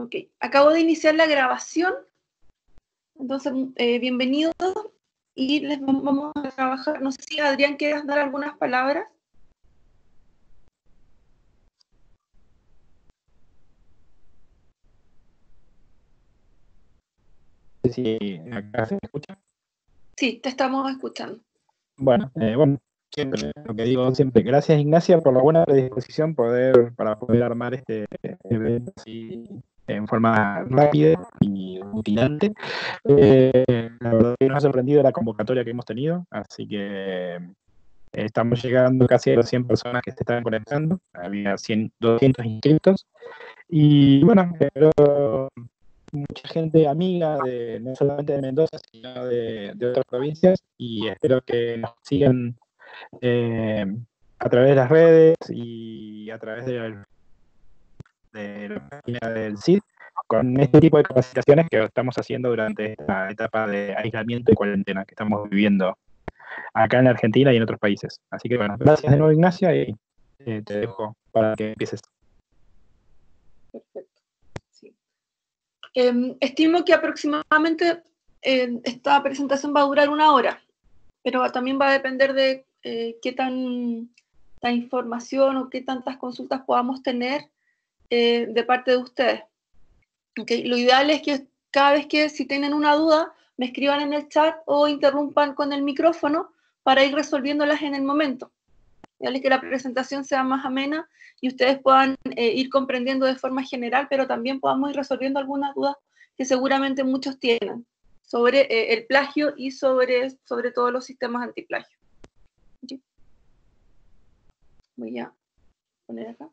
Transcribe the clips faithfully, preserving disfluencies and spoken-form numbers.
Ok, acabo de iniciar la grabación, entonces eh, bienvenidos y les vamos a trabajar. No sé si Adrián quieras dar algunas palabras. No sé si acá se escucha. Sí, te estamos escuchando. Bueno, eh, bueno, siempre lo que digo siempre, gracias Ignacia por la buena predisposición poder, para poder armar este evento así en forma rápida y rutinante. Eh, la verdad que nos ha sorprendido la convocatoria que hemos tenido, así que eh, estamos llegando casi a las cien personas que se estaban conectando, había cien, doscientos inscritos, y bueno, pero mucha gente amiga, de, no solamente de Mendoza, sino de, de otras provincias, y espero que nos sigan eh, a través de las redes y a través de, de la página del C I D con este tipo de capacitaciones que estamos haciendo durante esta etapa de aislamiento y cuarentena que estamos viviendo acá en Argentina y en otros países. Así que bueno, gracias de nuevo Ignacia y eh, te dejo para que empieces. Perfecto. Sí. Eh, estimo que aproximadamente eh, esta presentación va a durar una hora, pero también va a depender de eh, qué tan, tan información o qué tantas consultas podamos tener eh, de parte de ustedes. Okay. Lo ideal es que cada vez que si tienen una duda, me escriban en el chat o interrumpan con el micrófono para ir resolviéndolas en el momento. Ideal es que la presentación sea más amena y ustedes puedan eh, ir comprendiendo de forma general, pero también podamos ir resolviendo algunas dudas que seguramente muchos tienen sobre eh, el plagio y sobre, sobre todos los sistemas antiplagio. ¿Sí? Voy a poner acá.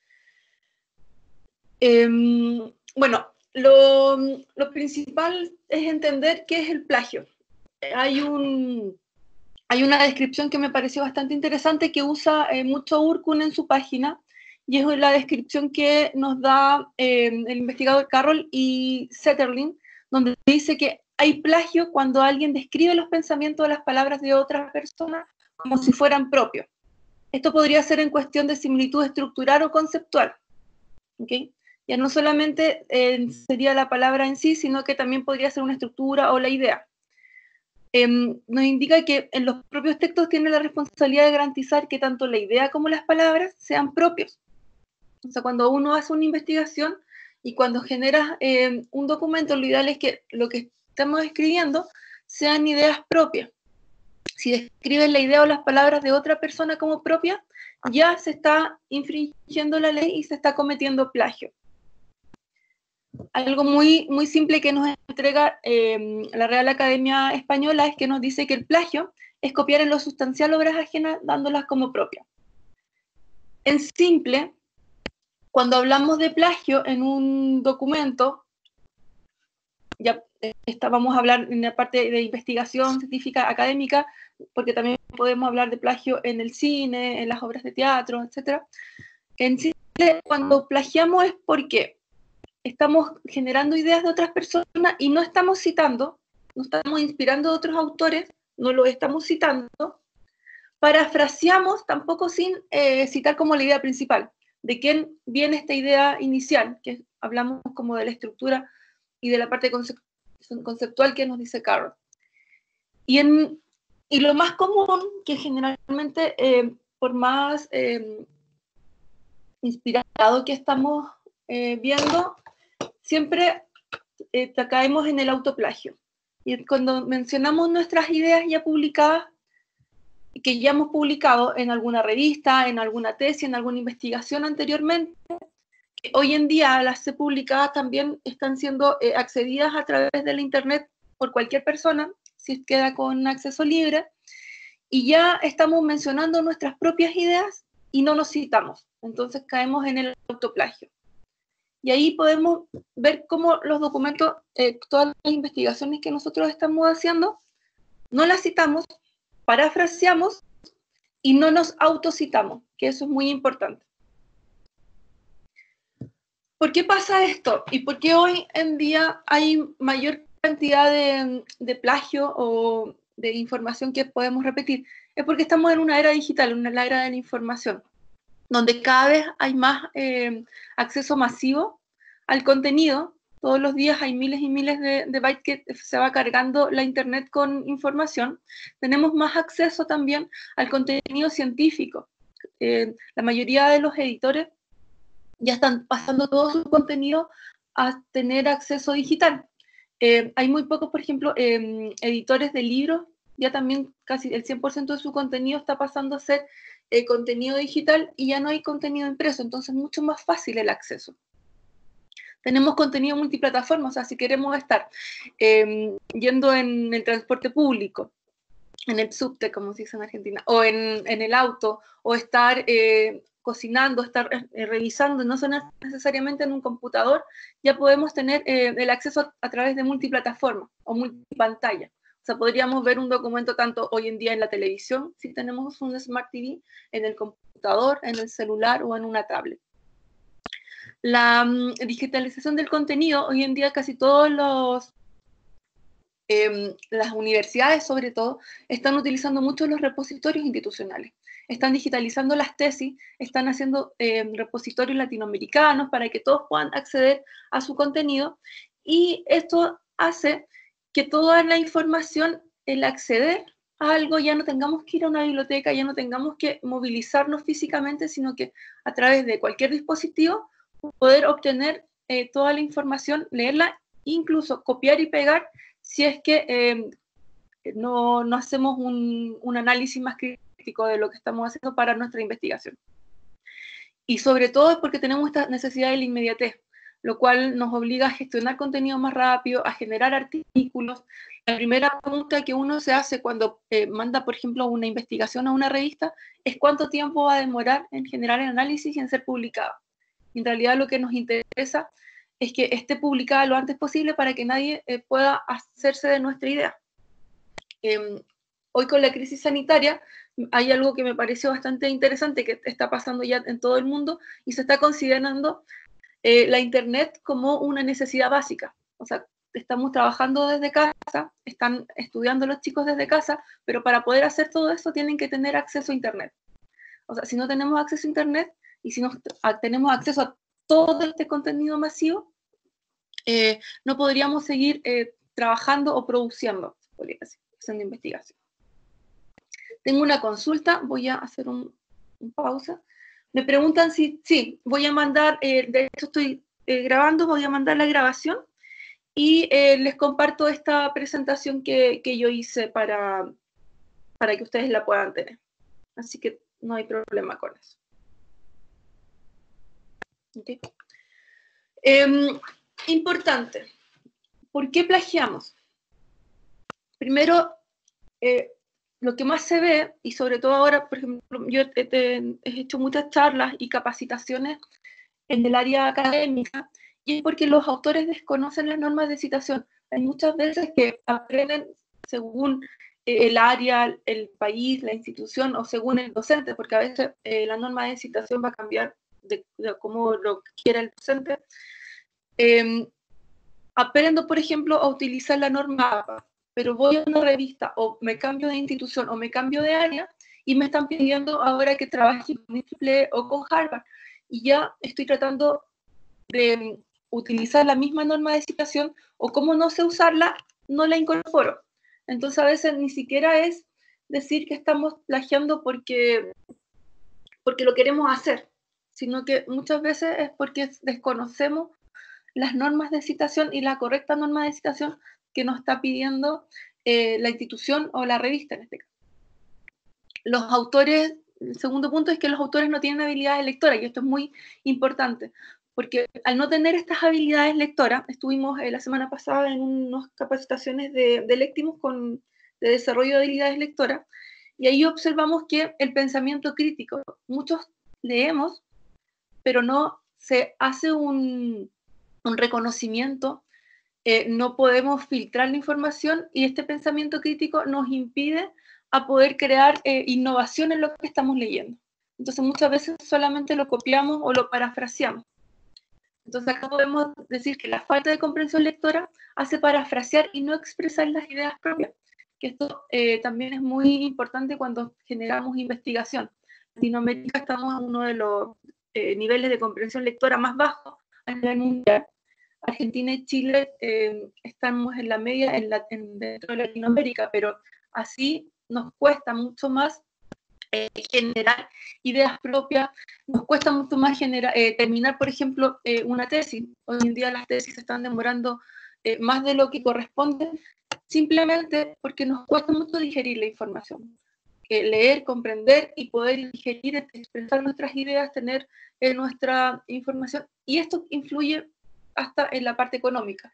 Eh, bueno, Lo, lo principal es entender qué es el plagio. Hay, un, hay una descripción que me pareció bastante interesante que usa eh, mucho Urkun en su página, y es la descripción que nos da eh, el investigador Carroll y Setterling, donde dice que hay plagio cuando alguien describe los pensamientos o las palabras de otras personas como si fueran propios. Esto podría ser en cuestión de similitud estructural o conceptual. ¿Okay? Ya no solamente eh, sería la palabra en sí, sino que también podría ser una estructura o la idea. Eh, nos indica que en los propios textos tiene la responsabilidad de garantizar que tanto la idea como las palabras sean propios. O sea, cuando uno hace una investigación y cuando generas eh, un documento, lo ideal es que lo que estamos escribiendo sean ideas propias. Si describes la idea o las palabras de otra persona como propia, ya se está infringiendo la ley y se está cometiendo plagio. Algo muy, muy simple que nos entrega eh, la Real Academia Española es que nos dice que el plagio es copiar en lo sustancial obras ajenas dándolas como propias. En simple, cuando hablamos de plagio en un documento, ya está, vamos a hablar en la parte de investigación científica académica, porque también podemos hablar de plagio en el cine, en las obras de teatro, etcétera. En simple, cuando plagiamos es porque estamos generando ideas de otras personas y no estamos citando, no estamos inspirando de otros autores, no lo estamos citando, parafraseamos tampoco sin eh, citar como la idea principal, de quién viene esta idea inicial, que hablamos como de la estructura y de la parte concept conceptual que nos dice Carroll. Y, en, y lo más común, que generalmente eh, por más eh, inspirado que estamos eh, viendo, siempre eh, caemos en el autoplagio. Y cuando mencionamos nuestras ideas ya publicadas, que ya hemos publicado en alguna revista, en alguna tesis, en alguna investigación anteriormente, que hoy en día las C publicadas también están siendo eh, accedidas a través de la internet por cualquier persona, si queda con acceso libre, y ya estamos mencionando nuestras propias ideas y no nos citamos. Entonces caemos en el autoplagio. Y ahí podemos ver cómo los documentos, eh, todas las investigaciones que nosotros estamos haciendo, no las citamos, parafraseamos y no nos autocitamos, que eso es muy importante. ¿Por qué pasa esto? ¿Y por qué hoy en día hay mayor cantidad de, de plagio o de información que podemos repetir? Es porque estamos en una era digital, una era de la información, donde cada vez hay más eh, acceso masivo al contenido. Todos los días hay miles y miles de, de bytes que se va cargando la internet con información. Tenemos más acceso también al contenido científico. Eh, la mayoría de los editores ya están pasando todo su contenido a tener acceso digital. Eh, hay muy pocos, por ejemplo, eh, editores de libros, ya también casi el cien por ciento de su contenido está pasando a ser eh, contenido digital y ya no hay contenido impreso, entonces es mucho más fácil el acceso. Tenemos contenido multiplataforma, o sea, si queremos estar eh, yendo en el transporte público, en el subte, como se dice en Argentina, o en, en el auto, o estar eh, cocinando, estar eh, revisando, no son necesariamente en un computador, ya podemos tener eh, el acceso a, a través de multiplataforma o multipantalla. O sea, podríamos ver un documento tanto hoy en día en la televisión, si tenemos un Smart T V, en el computador, en el celular o en una tablet. La um, digitalización del contenido, hoy en día casi todos los Eh, las universidades, sobre todo, están utilizando mucho los repositorios institucionales. Están digitalizando las tesis, están haciendo eh, repositorios latinoamericanos para que todos puedan acceder a su contenido, y esto hace que toda la información, el acceder a algo, ya no tengamos que ir a una biblioteca, ya no tengamos que movilizarnos físicamente, sino que a través de cualquier dispositivo poder obtener eh, toda la información, leerla, incluso copiar y pegar, si es que eh, no, no hacemos un, un análisis más crítico de lo que estamos haciendo para nuestra investigación. Y sobre todo es porque tenemos esta necesidad de la inmediatez, lo cual nos obliga a gestionar contenido más rápido, a generar artículos. La primera pregunta que uno se hace cuando eh, manda, por ejemplo, una investigación a una revista es cuánto tiempo va a demorar en generar el análisis y en ser publicado. En realidad lo que nos interesa es que esté publicada lo antes posible para que nadie eh, pueda hacerse de nuestra idea. Eh, hoy con la crisis sanitaria hay algo que me pareció bastante interesante que está pasando ya en todo el mundo y se está considerando eh, la internet como una necesidad básica. O sea, estamos trabajando desde casa, están estudiando los chicos desde casa, pero para poder hacer todo eso tienen que tener acceso a internet. O sea, si no tenemos acceso a internet y si no tenemos acceso a todo este contenido masivo, eh, no podríamos seguir eh, trabajando o produciendo, podría decir, haciendo investigación. Tengo una consulta, voy a hacer un, un pausa. Me preguntan si, sí, voy a mandar, eh, de hecho estoy eh, grabando, voy a mandar la grabación y eh, les comparto esta presentación que, que yo hice para, para que ustedes la puedan tener. Así que no hay problema con eso. ¿Okay? Eh, importante, ¿por qué plagiamos? Primero, eh, lo que más se ve, y sobre todo ahora, por ejemplo, yo he, he, he hecho muchas charlas y capacitaciones en el área académica, y es porque los autores desconocen las normas de citación. Hay muchas veces que aprenden según eh, el área, el país, la institución, o según el docente, porque a veces eh, la norma de citación va a cambiar de, de cómo lo quiera el docente. Eh, aprendo, por ejemplo, a utilizar la norma A P A, pero voy a una revista o me cambio de institución o me cambio de área y me están pidiendo ahora que trabaje con I triple E o con Harvard, y ya estoy tratando de utilizar la misma norma de citación, o como no sé usarla, no la incorporo. Entonces a veces ni siquiera es decir que estamos plagiando porque, porque lo queremos hacer, sino que muchas veces es porque desconocemos las normas de citación y la correcta norma de citación que nos está pidiendo eh, la institución o la revista en este caso. Los autores, el segundo punto es que los autores no tienen habilidades lectoras, y esto es muy importante, porque al no tener estas habilidades lectoras, estuvimos eh, la semana pasada en unas capacitaciones de, de Lectimus con, de desarrollo de habilidades lectoras, y ahí observamos que el pensamiento crítico, muchos leemos, pero no se hace un, un reconocimiento, eh, no podemos filtrar la información, y este pensamiento crítico nos impide a poder crear eh, innovación en lo que estamos leyendo. Entonces muchas veces solamente lo copiamos o lo parafraseamos. Entonces acá podemos decir que la falta de comprensión lectora hace parafrasear y no expresar las ideas propias, que esto eh, también es muy importante cuando generamos investigación. En Latinoamérica estamos en uno de los eh, niveles de comprensión lectora más bajos a nivel mundial, Argentina y Chile eh, estamos en la media en la, en, dentro de Latinoamérica, pero así nos cuesta mucho más eh, generar ideas propias, nos cuesta mucho más genera, eh, terminar, por ejemplo, eh, una tesis. Hoy en día las tesis se están demorando eh, más de lo que corresponde, simplemente porque nos cuesta mucho digerir la información. Eh, leer, comprender y poder digerir, expresar nuestras ideas, tener eh, nuestra información. Y esto influye hasta en la parte económica,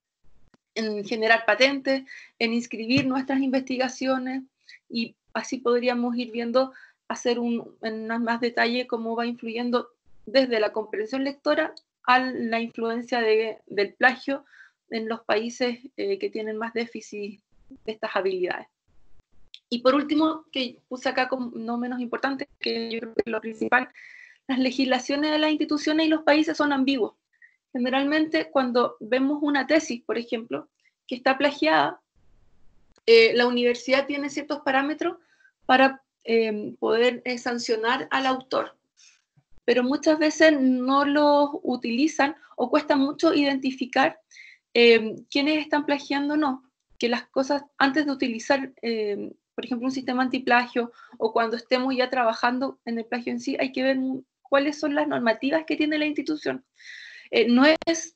en generar patentes, en inscribir nuestras investigaciones, y así podríamos ir viendo, hacer un, en más detalle cómo va influyendo desde la comprensión lectora a la influencia de, del plagio en los países eh, que tienen más déficit de estas habilidades. Y por último, que puse acá como no menos importante, que yo creo que es lo principal, las legislaciones de las instituciones y los países son ambiguos. Generalmente, cuando vemos una tesis, por ejemplo, que está plagiada, eh, la universidad tiene ciertos parámetros para eh, poder eh, sancionar al autor, pero muchas veces no los utilizan o cuesta mucho identificar eh, quiénes están plagiando o no, que las cosas antes de utilizar, eh, por ejemplo, un sistema antiplagio, o cuando estemos ya trabajando en el plagio en sí, hay que ver cuáles son las normativas que tiene la institución. Eh, no es,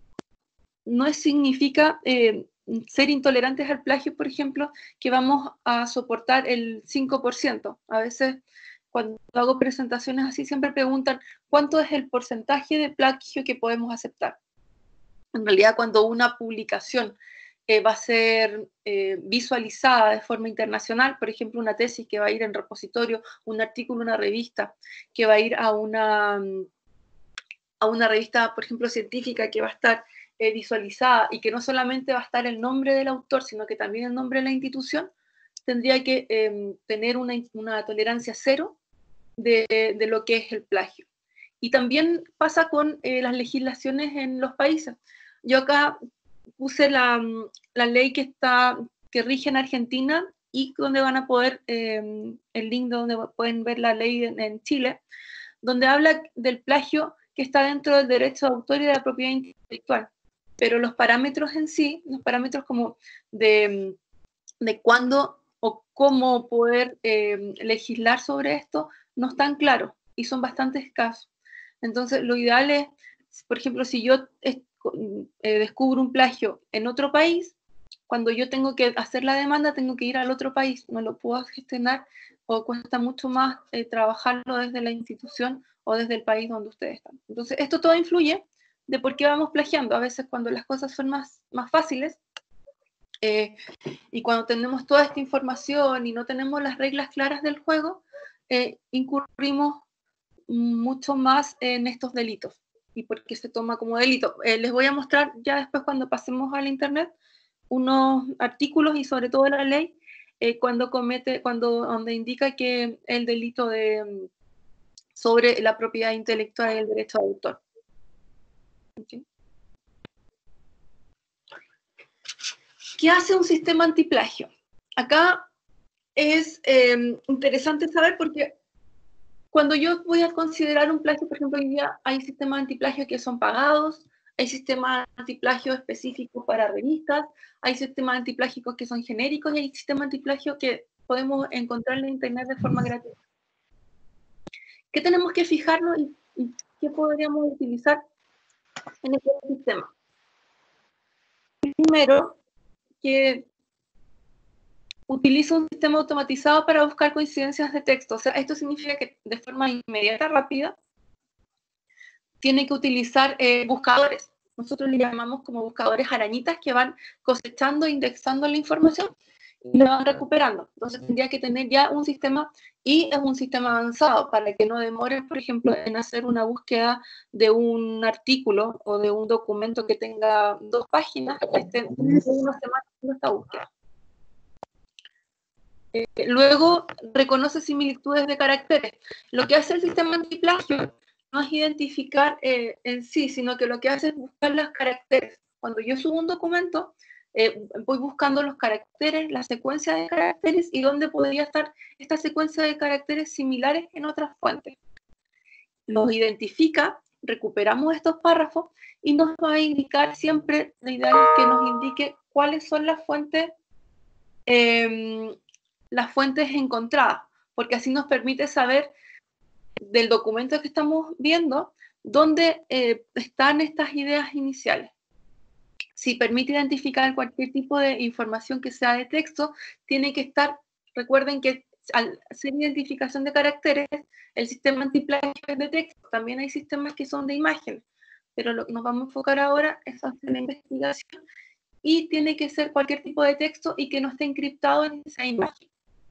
no es, significa eh, ser intolerantes al plagio, por ejemplo, que vamos a soportar el cinco por ciento. A veces, cuando hago presentaciones así, siempre preguntan cuánto es el porcentaje de plagio que podemos aceptar. En realidad, cuando una publicación eh, va a ser eh, visualizada de forma internacional, por ejemplo, una tesis que va a ir en repositorio, un artículo, una revista, que va a ir a una... a una revista, por ejemplo, científica, que va a estar eh, visualizada, y que no solamente va a estar el nombre del autor, sino que también el nombre de la institución, tendría que eh, tener una, una tolerancia cero de, de lo que es el plagio. Y también pasa con eh, las legislaciones en los países. Yo acá puse la, la ley que, está, que rige en Argentina, y donde van a poder, eh, el link donde pueden ver la ley en, en Chile, donde habla del plagio que está dentro del derecho de autor y de la propiedad intelectual. Pero los parámetros en sí, los parámetros como de, de cuándo o cómo poder eh, legislar sobre esto, no están claros y son bastante escasos. Entonces, lo ideal es, por ejemplo, si yo eh, descubro un plagio en otro país, cuando yo tengo que hacer la demanda, tengo que ir al otro país, no lo puedo gestionar, o cuesta mucho más eh, trabajarlo desde la institución o desde el país donde ustedes están. Entonces, esto todo influye de por qué vamos plagiando. A veces, cuando las cosas son más, más fáciles, eh, y cuando tenemos toda esta información y no tenemos las reglas claras del juego, eh, incurrimos mucho más en estos delitos, y porque se toma como delito. Eh, les voy a mostrar ya después, cuando pasemos al internet, unos artículos y sobre todo la ley, eh, cuando comete, cuando, donde indica que el delito de, sobre la propiedad intelectual y el derecho de autor. Okay. ¿Qué hace un sistema antiplagio? Acá es eh, interesante saber, porque cuando yo voy a considerar un plagio, por ejemplo, hoy día hay sistemas antiplagio que son pagados, hay sistemas antiplagio específicos para revistas, hay sistemas antiplágicos que son genéricos, y hay sistemas antiplagio que podemos encontrar en internet de forma gratuita. ¿Qué tenemos que fijarnos y, y qué podríamos utilizar en este sistema? Primero, que utiliza un sistema automatizado para buscar coincidencias de texto. O sea, esto significa que de forma inmediata, rápida, tiene que utilizar eh, buscadores. Nosotros le llamamos como buscadores arañitas, que van cosechando e indexando la información y la van recuperando. Entonces tendría que tener ya un sistema, y es un sistema avanzado, para que no demore, por ejemplo, en hacer una búsqueda de un artículo o de un documento que tenga dos páginas, que estén una semana haciendo esta búsqueda. Eh, luego reconoce similitudes de caracteres. Lo que hace el sistema antiplagio no es identificar eh, en sí, sino que lo que hace es buscar los caracteres. Cuando yo subo un documento, eh, voy buscando los caracteres, la secuencia de caracteres, y dónde podría estar esta secuencia de caracteres similares en otras fuentes. Los identifica, recuperamos estos párrafos y nos va a indicar siempre, lo ideal es que nos indique cuáles son las fuentes, eh, las fuentes encontradas, porque así nos permite saber del documento que estamos viendo dónde eh, están estas ideas iniciales. Si permite identificar cualquier tipo de información que sea de texto, tiene que estar, recuerden que al hacer identificación de caracteres, el sistema antiplagio es de texto, también hay sistemas que son de imagen, pero lo que nos vamos a enfocar ahora es hacer la investigación y tiene que ser cualquier tipo de texto y que no esté encriptado en esa imagen.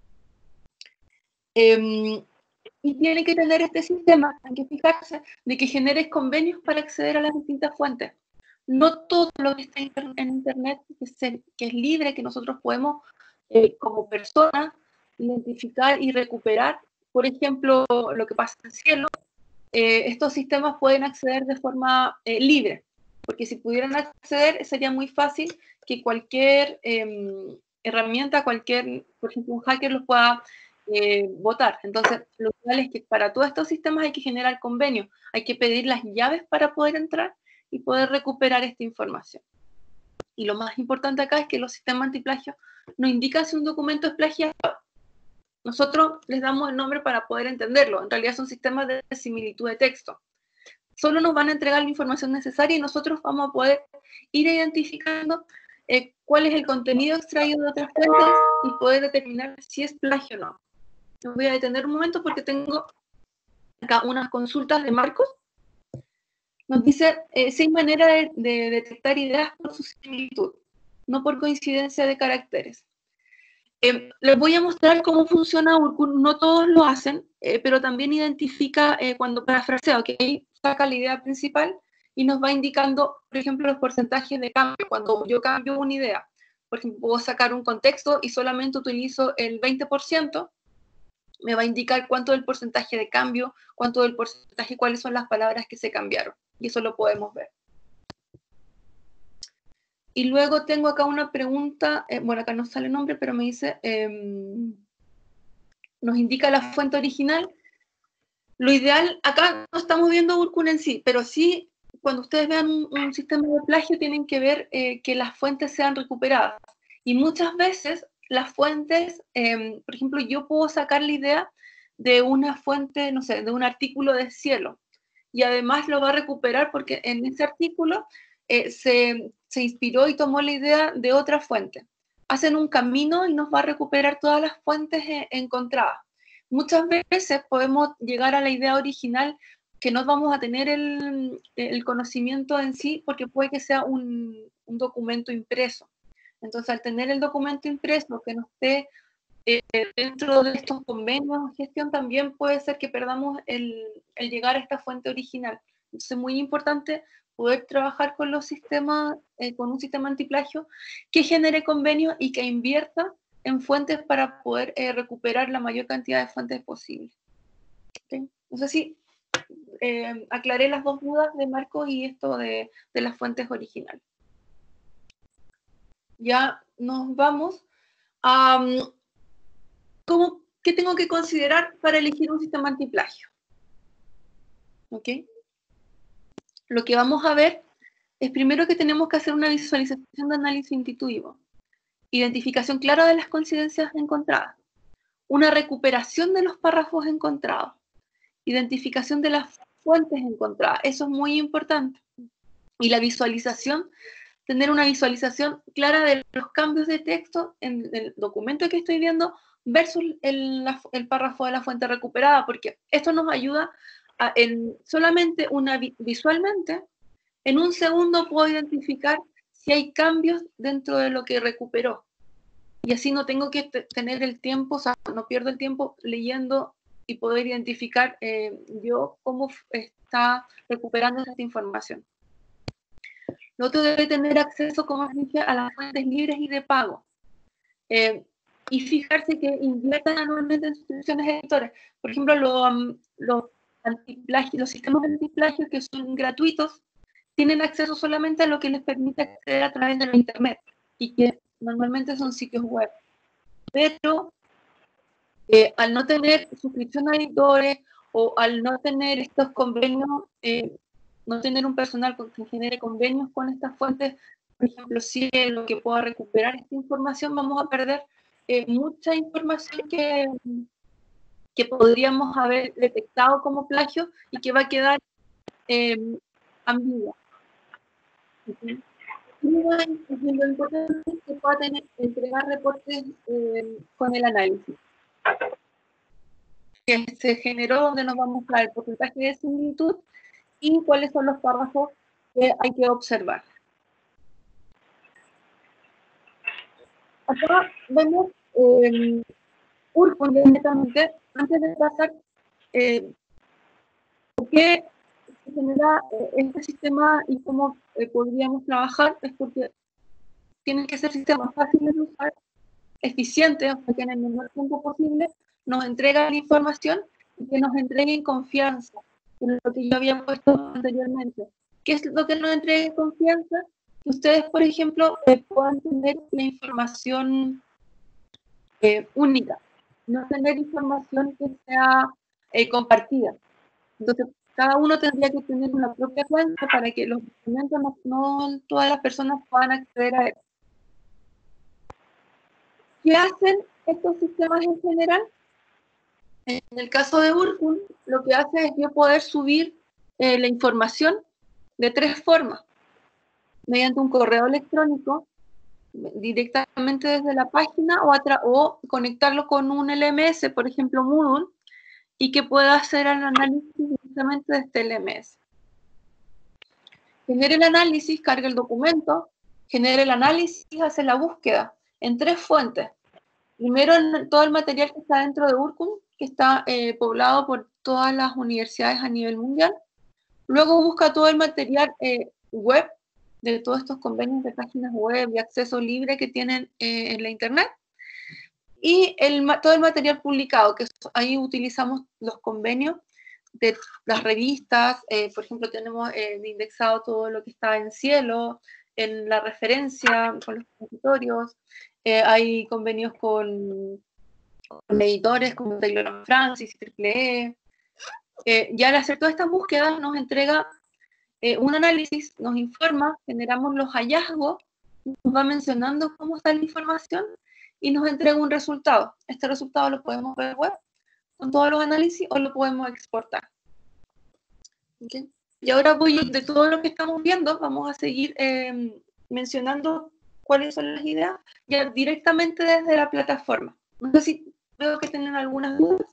Eh, y tiene que tener este sistema, hay que fijarse, de que genere convenios para acceder a las distintas fuentes. No todo lo que está en Internet, que es, que es libre, que nosotros podemos, eh, como personas, identificar y recuperar. Por ejemplo, lo que pasa en Cielo, eh, estos sistemas pueden acceder de forma eh, libre, porque si pudieran acceder sería muy fácil que cualquier eh, herramienta, cualquier, por ejemplo, un hacker los pueda eh, votar. Entonces, lo ideal es que para todos estos sistemas hay que generar convenios, hay que pedir las llaves para poder entrar y poder recuperar esta información. Y lo más importante acá es que los sistemas antiplagio nos indican si un documento es plagiado. Nosotros les damos el nombre para poder entenderlo. En realidad son sistemas de similitud de texto. Solo nos van a entregar la información necesaria y nosotros vamos a poder ir identificando eh, cuál es el contenido extraído de otras fuentes y poder determinar si es plagio o no. Me voy a detener un momento porque tengo acá unas consultas de Marcos. Nos dice, eh, si hay manera de, de detectar ideas por su similitud, no por coincidencia de caracteres. Eh, les voy a mostrar cómo funciona Urkun. No todos lo hacen, eh, pero también identifica eh, cuando parafrasea, ¿ok? Saca la idea principal y nos va indicando, por ejemplo, los porcentajes de cambio. Cuando yo cambio una idea, por ejemplo, puedo sacar un contexto y solamente utilizo el veinte por ciento, me va a indicar cuánto del porcentaje de cambio, cuánto del porcentaje, cuáles son las palabras que se cambiaron. Y eso lo podemos ver. Y luego tengo acá una pregunta, eh, bueno, acá no sale el nombre, pero me dice, eh, nos indica la fuente original. Lo ideal, acá no estamos viendo Urkun en sí, pero sí, cuando ustedes vean un, un sistema de plagio, tienen que ver eh, que las fuentes sean recuperadas. Y muchas veces las fuentes, eh, por ejemplo, yo puedo sacar la idea de una fuente, no sé, de un artículo de Cielo, y además lo va a recuperar porque en ese artículo eh, se, se inspiró y tomó la idea de otra fuente. Hacen un camino y nos va a recuperar todas las fuentes eh, encontradas. Muchas veces podemos llegar a la idea original que no vamos a tener el, el conocimiento en sí porque puede que sea un, un documento impreso. Entonces, al tener el documento impreso que no esté eh, dentro de estos convenios de gestión, también puede ser que perdamos el, el llegar a esta fuente original. Entonces, es muy importante poder trabajar con los sistemas, eh, con un sistema antiplagio que genere convenios y que invierta en fuentes para poder eh, recuperar la mayor cantidad de fuentes posible. ¿Okay? No sé si eh, aclaré las dos dudas de Marco y esto de, de las fuentes originales. Ya nos vamos a um, ¿cómo, qué tengo que considerar para elegir un sistema antiplagio. ¿Ok? Lo que vamos a ver es primero que tenemos que hacer una visualización de análisis intuitivo, identificación clara de las coincidencias encontradas, una recuperación de los párrafos encontrados, identificación de las fuentes encontradas, eso es muy importante. Y la visualización, tener una visualización clara de los cambios de texto en el documento que estoy viendo versus el, la, el párrafo de la fuente recuperada, porque esto nos ayuda a, en solamente una visualmente, en un segundo puedo identificar si hay cambios dentro de lo que recuperó. Y así no tengo que tener el tiempo, o sea, no pierdo el tiempo leyendo y poder identificar eh, yo cómo está recuperando esta información. Lo otro debe tener acceso, como dije, a las fuentes libres y de pago. Eh, y fijarse que inviertan anualmente en suscripciones editores. Por ejemplo, lo, um, los, los sistemas antiplagio que son gratuitos tienen acceso solamente a lo que les permite acceder a través de la internet y que normalmente son sitios web. Pero eh, al no tener suscripción a editores o al no tener estos convenios, eh, no tener un personal que genere convenios con estas fuentes, por ejemplo, si es lo que pueda recuperar esta información, vamos a perder eh, mucha información que, que podríamos haber detectado como plagio y que va a quedar eh, ambigua. ¿Okay? Y lo importante es que pueda tener, entregar reportes eh, con el análisis que se generó, donde nos va a mostrar el porcentaje de similitud y cuáles son los párrafos que hay que observar. Acá vemos eh, Urkun directamente, antes de pasar, eh, por qué se genera eh, este sistema y cómo eh, podríamos trabajar, es porque tienen que ser sistemas fáciles de usar, eficientes, o sea, que en el menor tiempo posible nos entregan información y que nos entreguen confianza, que es lo que yo había puesto anteriormente. ¿Qué es lo que nos entregue confianza? Que ustedes, por ejemplo, eh, puedan tener la información eh, única, no tener información que sea eh, compartida. Entonces, cada uno tendría que tener una propia cuenta para que los documentos no, no todas las personas puedan acceder a él. ¿Qué hacen estos sistemas en general? En el caso de Urkun, lo que hace es yo poder subir eh, la información de tres formas. Mediante un correo electrónico, directamente desde la página, o, o conectarlo con un L M S, por ejemplo Moodle, y que pueda hacer el análisis directamente desde el L M S. Genera el análisis, carga el documento, genera el análisis, hace la búsqueda en tres fuentes. Primero, en todo el material que está dentro de Urkun, que está eh, poblado por todas las universidades a nivel mundial. Luego busca todo el material eh, web, de todos estos convenios de páginas web y acceso libre que tienen eh, en la internet. Y el, todo el material publicado, que ahí utilizamos los convenios de las revistas, eh, por ejemplo, tenemos eh, indexado todo lo que está en Cielo, en la referencia, con los repositorios, eh, hay convenios con, con editores como Taylor Francis y Triple E. Eh, y al hacer todas estas búsquedas nos entrega eh, un análisis, nos informa, generamos los hallazgos, nos va mencionando cómo está la información y nos entrega un resultado. Este resultado lo podemos ver web con todos los análisis o lo podemos exportar. ¿Okay? Y ahora voy, de todo lo que estamos viendo, vamos a seguir eh, mencionando cuáles son las ideas ya directamente desde la plataforma. No sé si veo que tienen algunas dudas.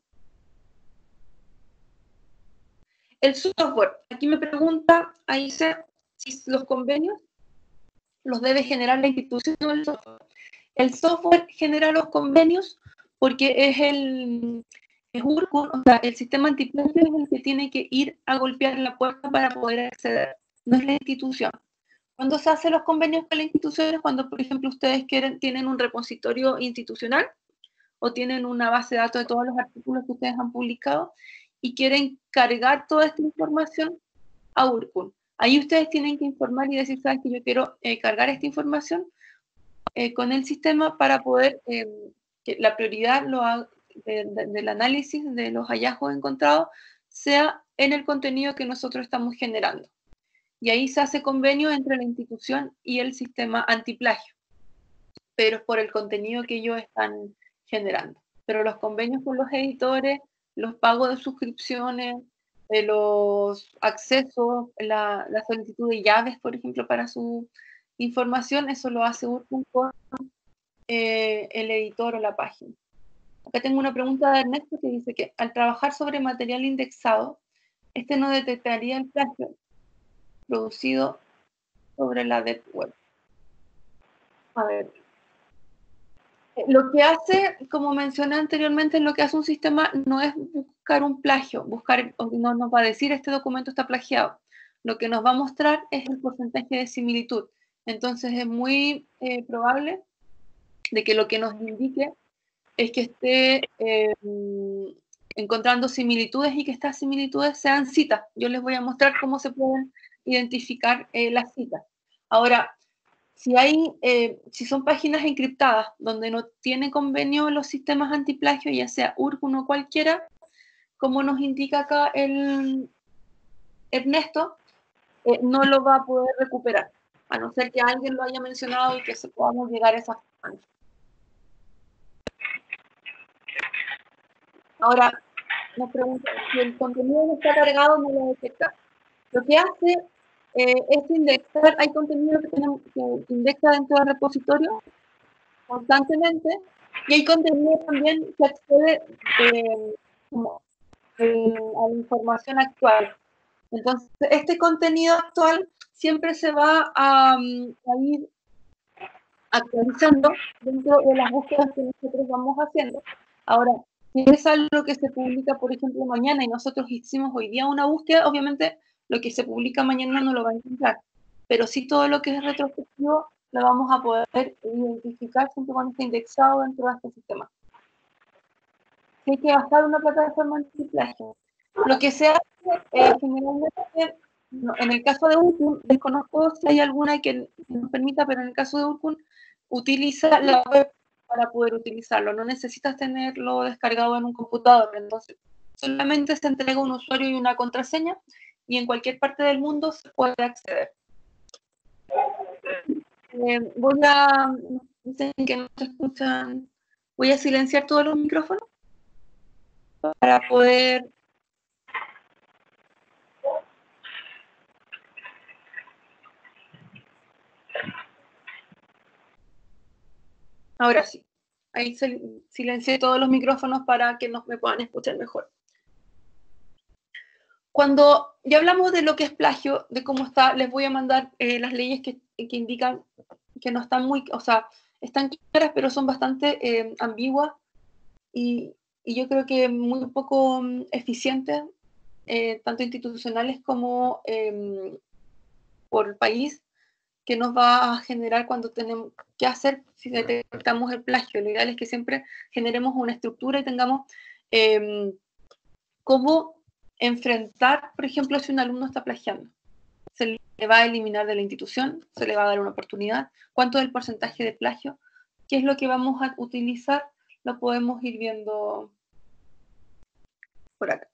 El software, aquí me pregunta, ahí dice, si los convenios los debe generar la institución o el software. El software genera los convenios porque es el, es Urkun, o sea, el sistema antiplagio es el que tiene que ir a golpear la puerta para poder acceder, no es la institución. Cuando se hacen los convenios con la institución es cuando, por ejemplo, ustedes quieren, tienen un repositorio institucional o tienen una base de datos de todos los artículos que ustedes han publicado y quieren cargar toda esta información a Urkun. Ahí ustedes tienen que informar y decir, sabes que yo quiero eh, cargar esta información eh, con el sistema para poder, eh, que la prioridad lo haga, de, de, del análisis de los hallazgos encontrados sea en el contenido que nosotros estamos generando. Y ahí se hace convenio entre la institución y el sistema antiplagio, pero es por el contenido que ellos están generando. Pero los convenios con los editores, los pagos de suscripciones, eh, los accesos, la, la solicitud de llaves, por ejemplo, para su información, eso lo hace Urkun con eh, el editor o la página. Acá tengo una pregunta de Ernesto que dice que al trabajar sobre material indexado, este no detectaría el plagio producido sobre la deep web. A ver, lo que hace, como mencioné anteriormente, lo que hace un sistema no es buscar un plagio, buscar, no nos va a decir este documento está plagiado. Lo que nos va a mostrar es el porcentaje de similitud. Entonces es muy eh, probable de que lo que nos indique es que esté eh, encontrando similitudes y que estas similitudes sean citas. Yo les voy a mostrar cómo se pueden identificar eh, las citas. Ahora, si hay, eh, si son páginas encriptadas donde no tiene convenio los sistemas antiplagio, ya sea Urkun o cualquiera, como nos indica acá el Ernesto, eh, no lo va a poder recuperar, a no ser que alguien lo haya mencionado y que se podamos llegar a esa forma. Ahora, nos preguntan si el contenido no está cargado, no lo detecta. Lo que hace eh, es indexar, hay contenido que, tenemos, que indexa dentro del repositorio constantemente, y hay contenido también que accede eh, como, eh, a la información actual. Entonces, este contenido actual siempre se va a, a ir actualizando dentro de las búsquedas que nosotros vamos haciendo. Ahora, si es algo que se publica, por ejemplo, mañana y nosotros hicimos hoy día una búsqueda, obviamente lo que se publica mañana no lo va a encontrar, pero sí todo lo que es retrospectivo lo vamos a poder identificar siempre cuando esté indexado dentro de este sistema. Si hay que bajar una plataforma antiplagio, lo que se hace eh, generalmente, no, en el caso de Urkun, desconozco si hay alguna que nos permita, pero en el caso de Urkun, utiliza la web para poder utilizarlo. No necesitas tenerlo descargado en un computador. Entonces, solamente se entrega un usuario y una contraseña, y en cualquier parte del mundo se puede acceder. Eh, voy a... Dicen que no se escuchan. Voy a silenciar todos los micrófonos para poder... Ahora sí. Ahí silencié todos los micrófonos para que nos me puedan escuchar mejor. Cuando ya hablamos de lo que es plagio, de cómo está, les voy a mandar eh, las leyes que, que indican que no están muy, o sea, están claras, pero son bastante eh, ambiguas y, y yo creo que muy poco um, eficientes, eh, tanto institucionales como eh, por el país, que nos va a generar cuando tenemos que hacer si detectamos el plagio. Lo ideal es que siempre generemos una estructura y tengamos eh, cómo enfrentar, por ejemplo, si un alumno está plagiando. Se le va a eliminar de la institución, se le va a dar una oportunidad, cuánto es el porcentaje de plagio, qué es lo que vamos a utilizar, lo podemos ir viendo por acá.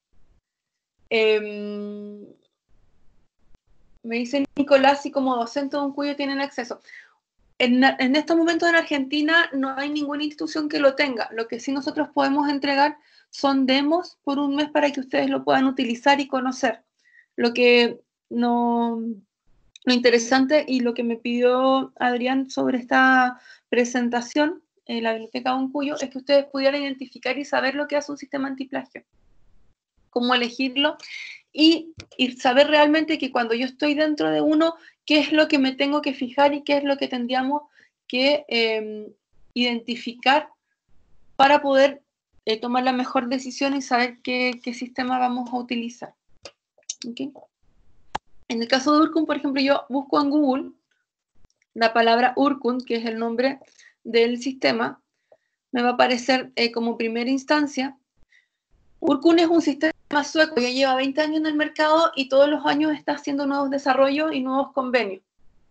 Eh, me dice Nicolás si como docente de un cuyo tienen acceso. En, en estos momentos en Argentina no hay ninguna institución que lo tenga. Lo que sí nosotros podemos entregar son demos por un mes para que ustedes lo puedan utilizar y conocer. Lo que no, lo interesante y lo que me pidió Adrián sobre esta presentación en la biblioteca Uncuyo es que ustedes pudieran identificar y saber lo que hace un sistema antiplagio, cómo elegirlo y, y saber realmente que cuando yo estoy dentro de uno, qué es lo que me tengo que fijar y qué es lo que tendríamos que eh, identificar para poder eh, tomar la mejor decisión y saber qué, qué sistema vamos a utilizar. ¿Okay? En el caso de Urkun, por ejemplo, yo busco en Google la palabra Urkun, que es el nombre del sistema, me va a aparecer eh, como primera instancia. Urkun es un sistema sueco que lleva veinte años en el mercado y todos los años está haciendo nuevos desarrollos y nuevos convenios.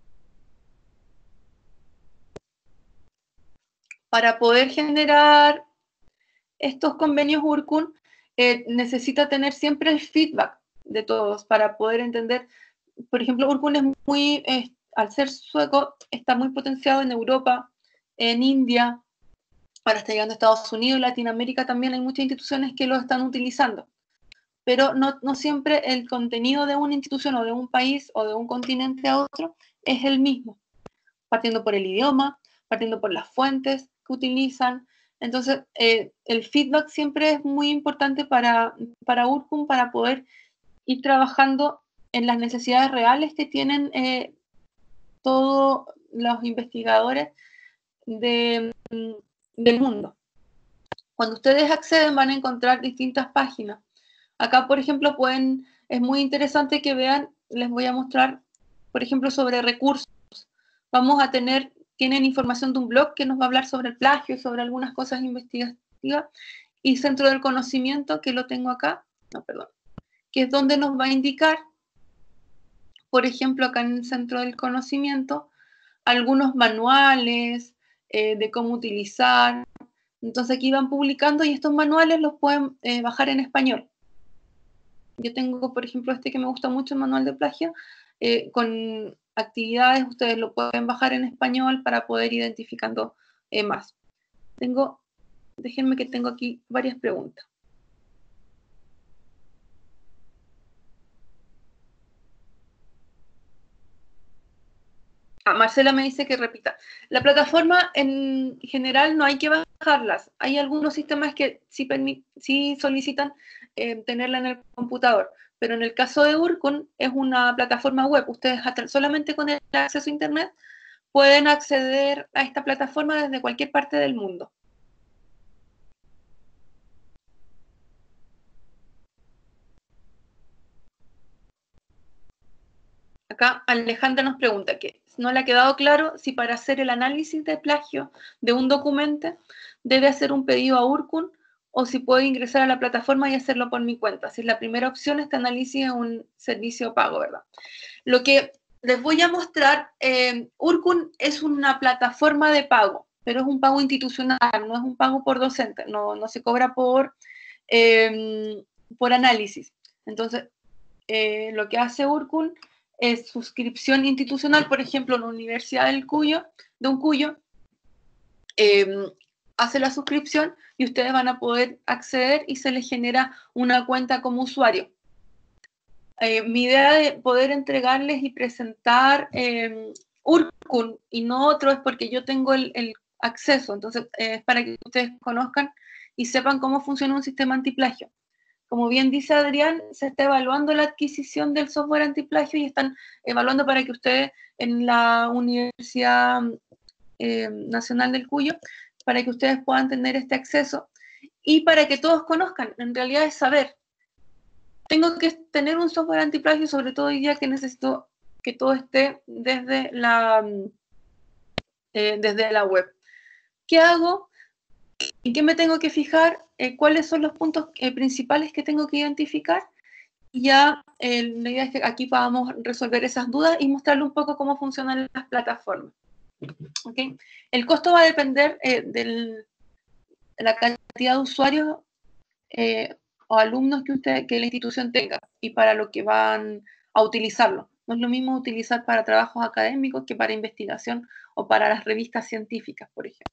Para poder generar estos convenios Urkun, eh, necesita tener siempre el feedback de todos para poder entender. Por ejemplo, Urkun es muy, eh, al ser sueco, está muy potenciado en Europa, en India, ahora está llegando a Estados Unidos, Latinoamérica también hay muchas instituciones que lo están utilizando. Pero no, no siempre el contenido de una institución o de un país o de un continente a otro es el mismo, partiendo por el idioma, partiendo por las fuentes que utilizan. Entonces, eh, el feedback siempre es muy importante para, para Urkun para poder ir trabajando en las necesidades reales que tienen eh, todos los investigadores de, del mundo. Cuando ustedes acceden van a encontrar distintas páginas. Acá, por ejemplo, pueden, es muy interesante que vean, les voy a mostrar, por ejemplo, sobre recursos. Vamos a tener, tienen información de un blog que nos va a hablar sobre el plagio, sobre algunas cosas investigativas, y Centro del Conocimiento, que lo tengo acá, no, perdón, que es donde nos va a indicar, por ejemplo, acá en el Centro del Conocimiento, algunos manuales eh, de cómo utilizar. Entonces aquí van publicando y estos manuales los pueden eh, bajar en español. Yo tengo, por ejemplo, este que me gusta mucho, el manual de plagio, eh, con actividades, ustedes lo pueden bajar en español para poder ir identificando eh, más. Tengo, déjenme que tengo aquí varias preguntas. Ah, Marcela me dice que repita. La plataforma en general no hay que bajarlas. Hay algunos sistemas que sí, sí solicitan eh, tenerla en el computador, pero en el caso de Urkun es una plataforma web. Ustedes solamente con el acceso a internet pueden acceder a esta plataforma desde cualquier parte del mundo. Acá Alejandra nos pregunta que no le ha quedado claro si para hacer el análisis de plagio de un documento debe hacer un pedido a Urkun o si puede ingresar a la plataforma y hacerlo por mi cuenta. Si es la primera opción, este análisis es un servicio pago, ¿verdad? Lo que les voy a mostrar, eh, Urkun es una plataforma de pago, pero es un pago institucional, no es un pago por docente, no, no se cobra por, eh, por análisis. Entonces, eh, lo que hace Urkun es suscripción institucional, por ejemplo, en la Universidad del Cuyo, de un Cuyo, eh, hace la suscripción y ustedes van a poder acceder y se les genera una cuenta como usuario. Eh, mi idea de poder entregarles y presentar eh, Urkun y no otro es porque yo tengo el, el acceso, entonces eh, es para que ustedes conozcan y sepan cómo funciona un sistema antiplagio. Como bien dice Adrián, se está evaluando la adquisición del software antiplagio y están evaluando para que ustedes en la Universidad eh, Nacional del Cuyo, para que ustedes puedan tener este acceso y para que todos conozcan. En realidad es saber, tengo que tener un software antiplagio, sobre todo hoy día que necesito que todo esté desde la, eh, desde la web. ¿Qué hago? ¿En qué me tengo que fijar? Eh, ¿Cuáles son los puntos eh, principales que tengo que identificar? Y ya eh, la idea es que aquí podamos resolver esas dudas y mostrarle un poco cómo funcionan las plataformas. ¿Okay? El costo va a depender eh, del, de la cantidad de usuarios eh, o alumnos que, usted, que la institución tenga y para lo que van a utilizarlo. No es lo mismo utilizar para trabajos académicos que para investigación o para las revistas científicas, por ejemplo.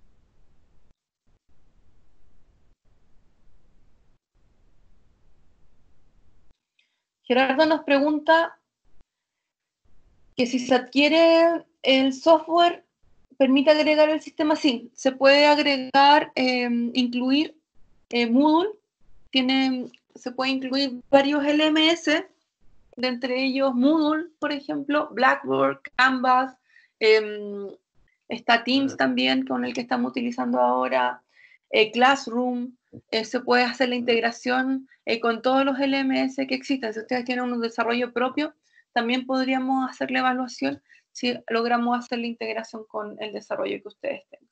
Gerardo nos pregunta que si se adquiere el software, ¿permite agregar el sistema? Sí, se puede agregar, eh, incluir eh, Moodle, tiene, se puede incluir varios L M S, de entre ellos Moodle, por ejemplo, Blackboard, Canvas, eh, está Teams también, con el que estamos utilizando ahora, eh, Classroom, eh, se puede hacer la integración eh, con todos los L M S que existen. Si ustedes tienen un desarrollo propio, también podríamos hacer la evaluación si logramos hacer la integración con el desarrollo que ustedes tengan.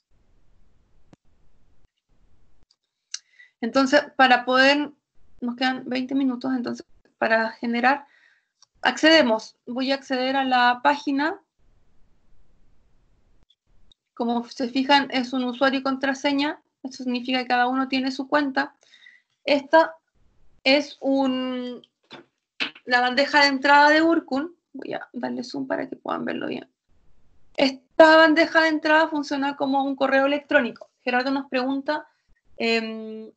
Entonces, para poder, nos quedan veinte minutos, entonces, para generar, accedemos, voy a acceder a la página. Como se fijan, es un usuario y contraseña, eso significa que cada uno tiene su cuenta. Esta es un, la bandeja de entrada de Urkun. Voy a darle zoom para que puedan verlo bien. Esta bandeja de entrada funciona como un correo electrónico. Gerardo nos pregunta, eh,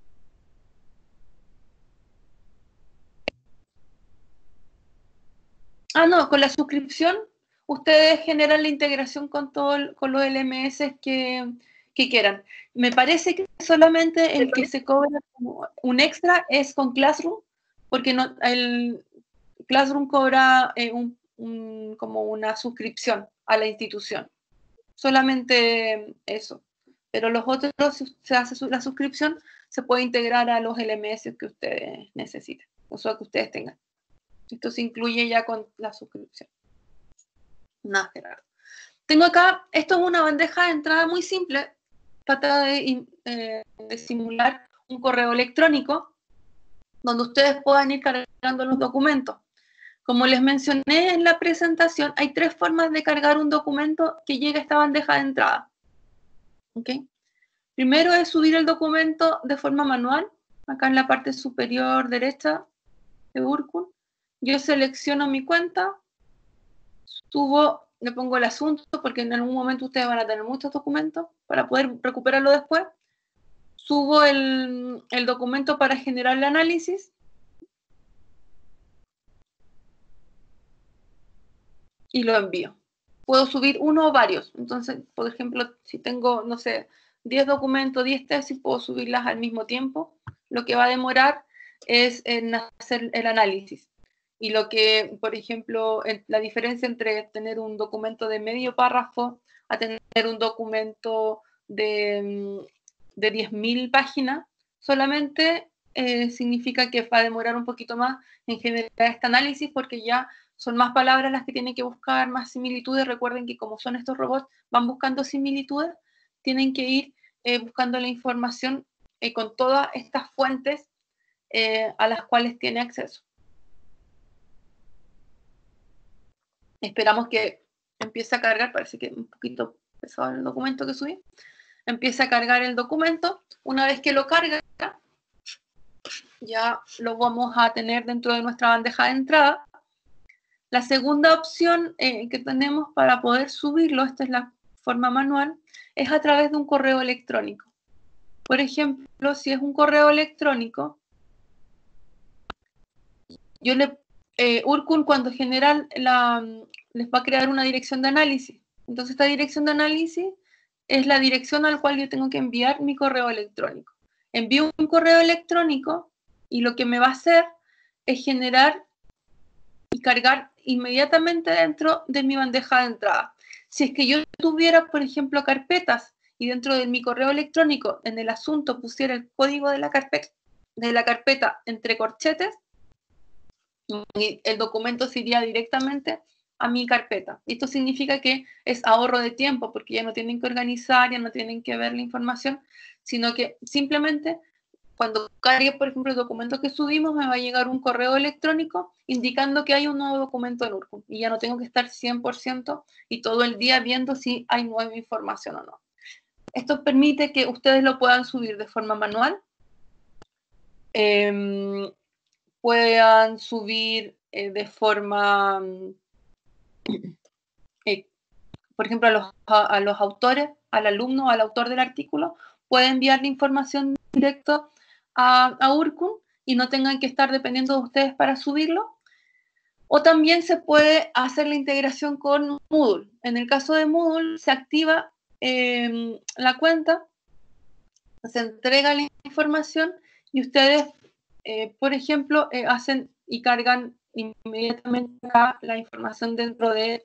ah, no, con la suscripción ustedes generan la integración con, todo el, con los L M S que, que quieran. Me parece que solamente el que se cobra como un extra es con Classroom, porque no, el Classroom cobra eh, un, un, como una suscripción a la institución. Solamente eso. Pero los otros, si se hace la suscripción, se puede integrar a los L M S que ustedes necesiten, o sea, que ustedes tengan. Esto se incluye ya con la suscripción. Nada, Gerardo. Tengo acá, esto es una bandeja de entrada muy simple. Trata de, eh, de simular un correo electrónico donde ustedes puedan ir cargando los documentos. Como les mencioné en la presentación, hay tres formas de cargar un documento que llegue a esta bandeja de entrada. ¿Okay? Primero es subir el documento de forma manual. Acá en la parte superior derecha de Urkun, yo selecciono mi cuenta, subo, le pongo el asunto, porque en algún momento ustedes van a tener muchos documentos para poder recuperarlo después, subo el, el documento para generar el análisis, y lo envío. Puedo subir uno o varios. Entonces, por ejemplo, si tengo, no sé, diez documentos, diez tesis, puedo subirlas al mismo tiempo. Lo que va a demorar es en hacer el análisis. Y lo que, por ejemplo, la diferencia entre tener un documento de medio párrafo a tener un documento de, de diez mil páginas, solamente eh, significa que va a demorar un poquito más en generar este análisis, porque ya son más palabras las que tienen que buscar, más similitudes. Recuerden que como son estos robots, van buscando similitudes, tienen que ir eh, buscando la información eh, con todas estas fuentes eh, a las cuales tiene acceso. Esperamos que empiece a cargar, parece que es un poquito pesado el documento que subí. Empieza a cargar el documento. Una vez que lo carga, ya lo vamos a tener dentro de nuestra bandeja de entrada. La segunda opción eh, que tenemos para poder subirlo, esta es la forma manual, es a través de un correo electrónico. Por ejemplo, si es un correo electrónico, yo le, eh, Urkun cuando genera la, les va a crear una dirección de análisis. Entonces esta dirección de análisis es la dirección al cual yo tengo que enviar mi correo electrónico. Envío un correo electrónico y lo que me va a hacer es generar y cargar inmediatamente dentro de mi bandeja de entrada. Si es que yo tuviera, por ejemplo, carpetas y dentro de mi correo electrónico en el asunto pusiera el código de la carpeta, de la carpeta entre corchetes, el documento se iría directamente a mi carpeta. Esto significa que es ahorro de tiempo, porque ya no tienen que organizar, ya no tienen que ver la información, sino que simplemente cuando cargue, por ejemplo, el documento que subimos, me va a llegar un correo electrónico indicando que hay un nuevo documento en Urkun y ya no tengo que estar cien por ciento y todo el día viendo si hay nueva información o no. Esto permite que ustedes lo puedan subir de forma manual, eh, puedan subir eh, de forma, eh, por ejemplo, a los, a, a los autores, al alumno, al autor del artículo, puede enviar la información directo a, a Urkun y no tengan que estar dependiendo de ustedes para subirlo. O también se puede hacer la integración con Moodle. En el caso de Moodle, se activa eh, la cuenta, se entrega la información y ustedes, eh, por ejemplo, eh, hacen y cargan inmediatamente la, la información dentro de,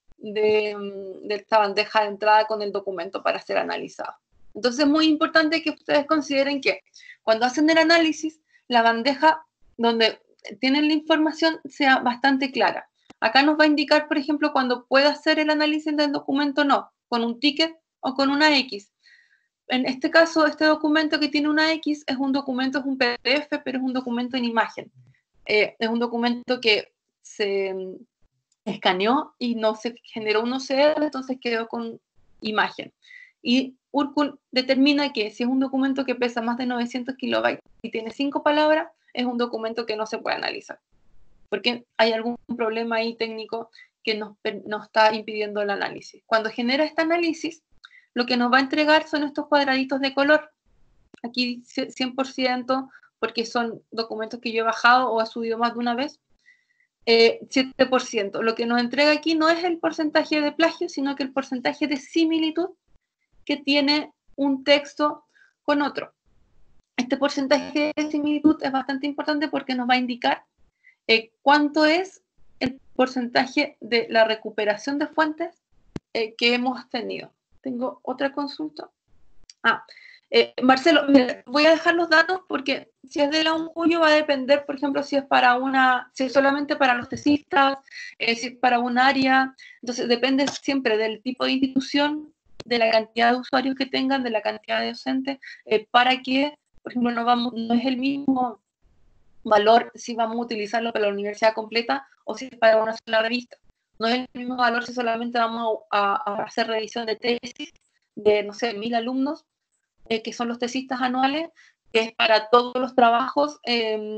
de, de esta bandeja de entrada con el documento para ser analizado. Entonces es muy importante que ustedes consideren que cuando hacen el análisis, la bandeja donde tienen la información sea bastante clara. Acá nos va a indicar, por ejemplo, cuando pueda hacer el análisis del documento no, con un ticket o con una X. En este caso, este documento que tiene una X es un documento, es un P D F, pero es un documento en imagen. Eh, es un documento que se escaneó y no se generó un O C R, entonces quedó con imagen. Y Urkun determina que si es un documento que pesa más de novecientos kilobytes y tiene cinco palabras, es un documento que no se puede analizar, porque hay algún problema ahí técnico que nos, nos está impidiendo el análisis. Cuando genera este análisis, lo que nos va a entregar son estos cuadraditos de color. Aquí cien por ciento, porque son documentos que yo he bajado o he subido más de una vez, eh, siete por ciento. Lo que nos entrega aquí no es el porcentaje de plagio, sino que el porcentaje de similitud que tiene un texto con otro. Este porcentaje de similitud es bastante importante porque nos va a indicar eh, cuánto es el porcentaje de la recuperación de fuentes eh, que hemos tenido. Tengo otra consulta. Ah, eh, Marcelo, mira, voy a dejar los datos porque si es de la UNJUYO va a depender, por ejemplo, si es para una, si es solamente para los tesistas, eh, si es para un área. Entonces depende siempre del tipo de institución, de la cantidad de usuarios que tengan, de la cantidad de docentes, eh, para que, por ejemplo, no, vamos, no es el mismo valor si vamos a utilizarlo para la universidad completa o si es para una sola revista. No es el mismo valor si solamente vamos a, a hacer revisión de tesis de, no sé, mil alumnos, eh, que son los tesistas anuales, que es para todos los trabajos eh,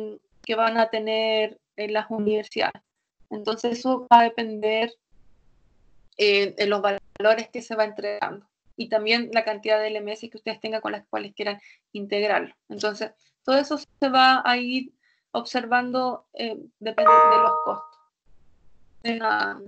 que van a tener en las universidades. Entonces eso va a depender eh, de los valores que se va entregando y también la cantidad de L M S que ustedes tengan con las cuales quieran integrarlo. Entonces, todo eso se va a ir observando eh, depende de los costos. De nada.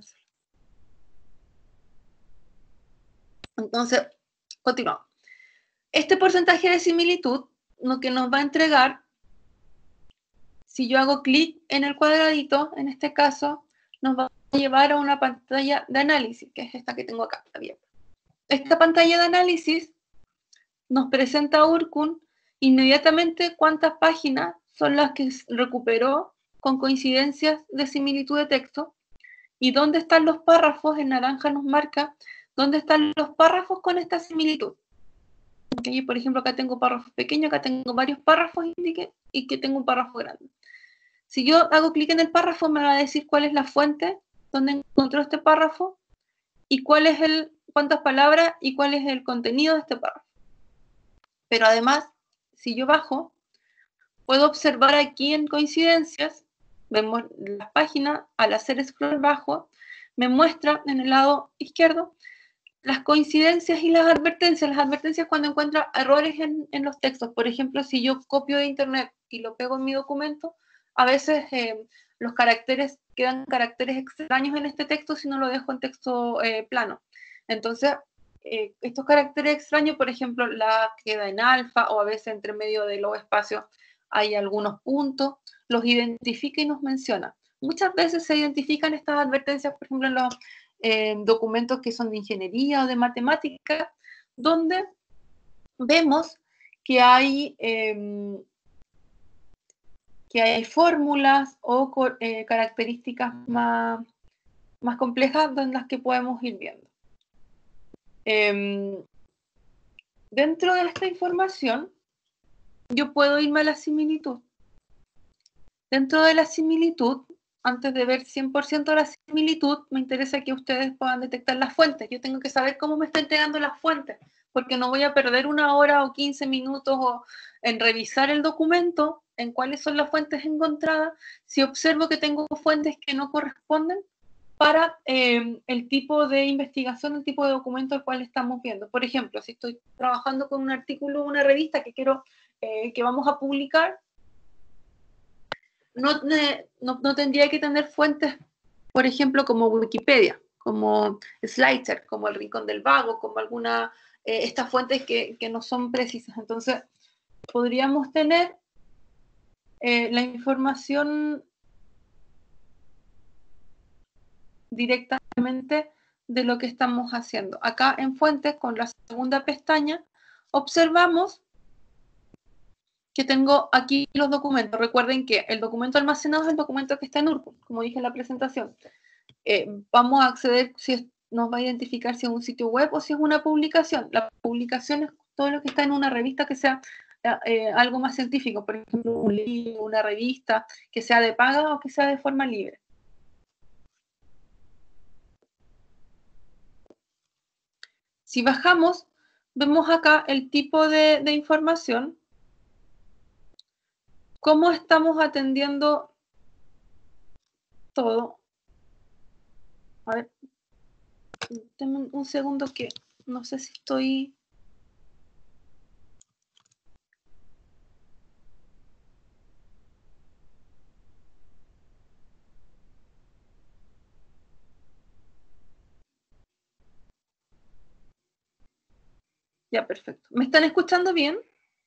Entonces, continuamos. Este porcentaje de similitud, lo que nos va a entregar, si yo hago clic en el cuadradito, en este caso, nos va a llevar a una pantalla de análisis, que es esta que tengo acá, abierta. Esta pantalla de análisis nos presenta a Urkun inmediatamente cuántas páginas son las que recuperó con coincidencias de similitud de texto y dónde están los párrafos, en naranja nos marca dónde están los párrafos con esta similitud. Okay, por ejemplo, acá tengo párrafos pequeños, acá tengo varios párrafos y que tengo un párrafo grande. Si yo hago clic en el párrafo, me va a decir cuál es la fuente donde encontró este párrafo y cuál es el, cuántas palabras y cuál es el contenido de este párrafo. Pero además, si yo bajo, puedo observar aquí en coincidencias, vemos las páginas, al hacer scroll bajo, me muestra en el lado izquierdo las coincidencias y las advertencias. Las advertencias cuando encuentra errores en, en los textos. Por ejemplo, si yo copio de internet y lo pego en mi documento, a veces eh, los caracteres quedan caracteres extraños en este texto si no lo dejo en texto eh, plano. Entonces, eh, estos caracteres extraños, por ejemplo, la queda en alfa o a veces entre medio de los espacios hay algunos puntos, los identifica y nos menciona. Muchas veces se identifican estas advertencias, por ejemplo, en los eh, documentos que son de ingeniería o de matemática, donde vemos que hay, eh, que hay fórmulas o eh, características más, más complejas en las que podemos ir viendo. Eh, dentro de esta información, yo puedo irme a la similitud. Dentro de la similitud, antes de ver cien por ciento la similitud, me interesa que ustedes puedan detectar las fuentes. Yo tengo que saber cómo me está entregando las fuentes, porque no voy a perder una hora o quince minutos o en revisar el documento, en cuáles son las fuentes encontradas, si observo que tengo fuentes que no corresponden para eh, el tipo de investigación, el tipo de documento al cual estamos viendo. Por ejemplo, si estoy trabajando con un artículo, una revista que quiero eh, que vamos a publicar, No, no, no tendría que tener fuentes, por ejemplo, como Wikipedia, como Slicer, como El Rincón del Vago, como alguna, eh, estas fuentes que, que no son precisas. Entonces, podríamos tener eh, la información directamente de lo que estamos haciendo. Acá en fuentes, con la segunda pestaña, observamos que tengo aquí los documentos. Recuerden que el documento almacenado es el documento que está en Urkun, como dije en la presentación. Eh, vamos a acceder, si es, nos va a identificar si es un sitio web o si es una publicación. La publicación es todo lo que está en una revista que sea eh, algo más científico, por ejemplo, un libro, una revista, que sea de paga o que sea de forma libre. Si bajamos, vemos acá el tipo de, de información, cómo estamos atendiendo todo. A ver, denme un segundo que no sé si estoy... Ya, perfecto. ¿Me están escuchando bien?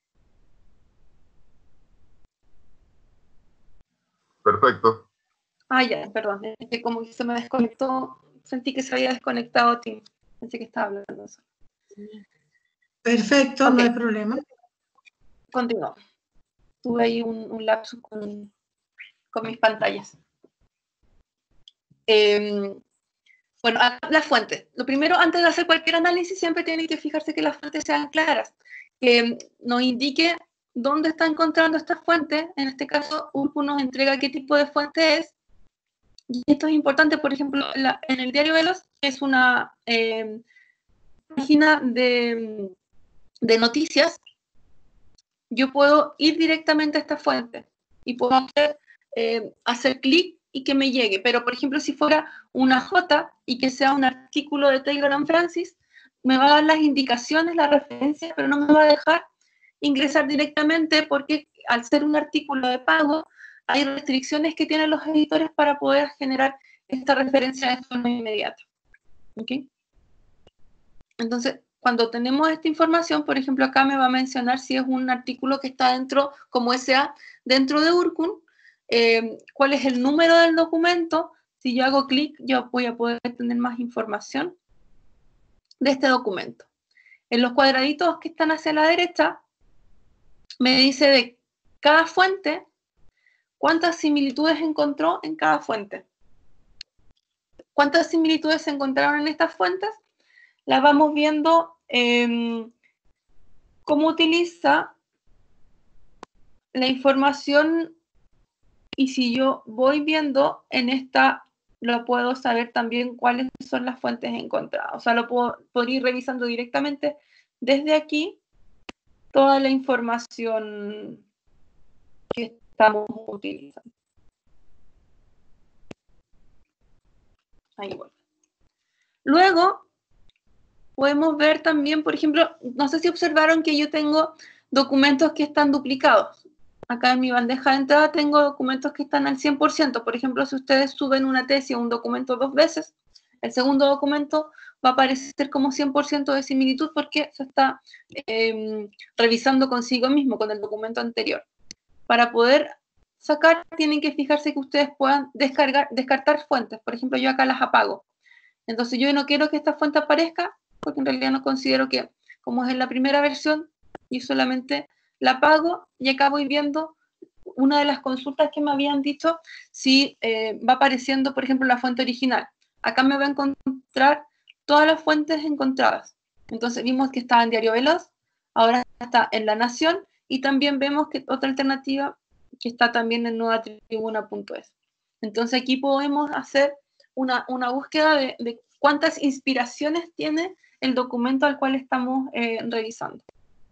Perfecto. Ah, ya, perdón. Es que como que se me desconectó, sentí que se había desconectado Tim. Pensé que estaba hablando eso. Perfecto, okay. No hay problema. Continúo. Tuve ahí un, un lapsus con, con mis pantallas. Eh, bueno, las fuentes. Lo primero, antes de hacer cualquier análisis, siempre tienen que fijarse que las fuentes sean claras. Que nos indique dónde está encontrando esta fuente. En este caso, Urkun nos entrega qué tipo de fuente es. Y esto es importante, por ejemplo, la, en el diario Veloz es una eh, página de, de noticias. Yo puedo ir directamente a esta fuente. y puedo hacer, eh, hacer clic y que me llegue. Pero, por ejemplo, si fuera una J y que sea un artículo de Taylor and Francis, me va a dar las indicaciones, la referencia, pero no me va a dejar ingresar directamente porque al ser un artículo de pago, hay restricciones que tienen los editores para poder generar esta referencia de forma inmediata. ¿Okay? Entonces, cuando tenemos esta información, por ejemplo, acá me va a mencionar si es un artículo que está dentro, como S A, dentro de Urkun, eh, cuál es el número del documento. Si yo hago clic, yo voy a poder tener más información de este documento. En los cuadraditos que están hacia la derecha, me dice de cada fuente cuántas similitudes encontró en cada fuente. ¿Cuántas similitudes se encontraron en estas fuentes? Las vamos viendo eh, cómo utiliza la información, y si yo voy viendo en esta, lo puedo saber también cuáles son las fuentes encontradas. O sea, lo puedo, podría ir revisando directamente desde aquí toda la información que estamos utilizando. Ahí voy. Luego, podemos ver también, por ejemplo, no sé si observaron que yo tengo documentos que están duplicados. Acá en mi bandeja de entrada tengo documentos que están al cien por ciento. Por ejemplo, si ustedes suben una tesis o un documento dos veces, el segundo documento va a aparecer como cien por ciento de similitud porque se está eh, revisando consigo mismo, con el documento anterior. Para poder sacar, tienen que fijarse que ustedes puedan descargar, descartar fuentes. Por ejemplo, yo acá las apago. Entonces yo no quiero que esta fuente aparezca, porque en realidad no considero que, como es en la primera versión, yo solamente la apago y acá voy viendo una de las consultas que me habían dicho si eh, va apareciendo, por ejemplo, la fuente original. Acá me va a encontrar todas las fuentes encontradas. Entonces vimos que estaba en Diario Veloz, ahora está en La Nación, y también vemos que otra alternativa que está también en nueva tribuna punto es. Entonces aquí podemos hacer una, una búsqueda de, de cuántas inspiraciones tiene el documento al cual estamos eh, revisando.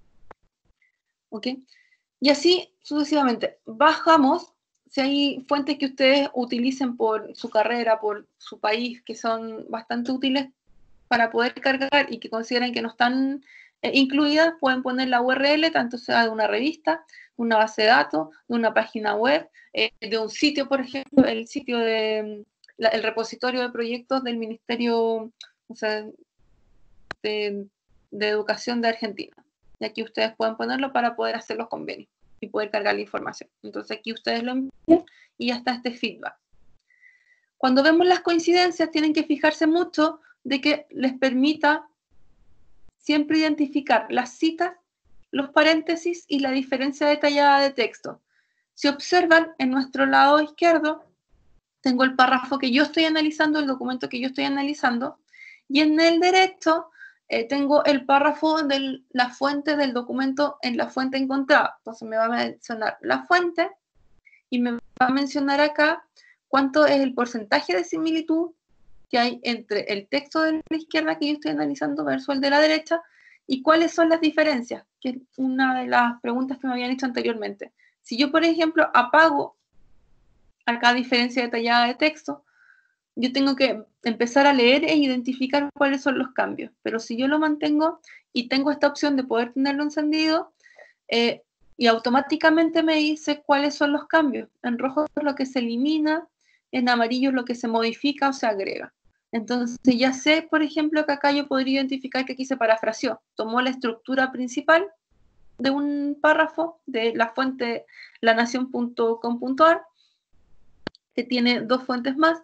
¿Ok? Y así sucesivamente. Bajamos, si hay fuentes que ustedes utilicen por su carrera, por su país, que son bastante útiles para poder cargar y que consideren que no están eh, incluidas, pueden poner la U R L, tanto sea de una revista, una base de datos, de una página web, eh, de un sitio, por ejemplo, el sitio de la, el repositorio de proyectos del Ministerio, o sea, de, de Educación de Argentina. Y aquí ustedes pueden ponerlo para poder hacer los convenios y poder cargar la información. Entonces aquí ustedes lo envían y ya está este feedback. Cuando vemos las coincidencias, tienen que fijarse mucho de que les permita siempre identificar las citas, los paréntesis y la diferencia detallada de texto. Si observan, en nuestro lado izquierdo, tengo el párrafo que yo estoy analizando, el documento que yo estoy analizando, y en el derecho eh, tengo el párrafo de la fuente del documento en la fuente encontrada. Entonces me va a mencionar la fuente y me va a mencionar acá cuánto es el porcentaje de similitud que hay entre el texto de la izquierda que yo estoy analizando versus el de la derecha, y cuáles son las diferencias, que es una de las preguntas que me habían hecho anteriormente. Si yo, por ejemplo, apago acá diferencia detallada de texto, yo tengo que empezar a leer e identificar cuáles son los cambios. Pero si yo lo mantengo y tengo esta opción de poder tenerlo encendido, eh, y automáticamente me dice cuáles son los cambios. En rojo es lo que se elimina, en amarillo es lo que se modifica o se agrega. Entonces ya sé, por ejemplo, que acá yo podría identificar que aquí se parafraseó. Tomó la estructura principal de un párrafo de la fuente la nación punto com punto a r, que tiene dos fuentes más,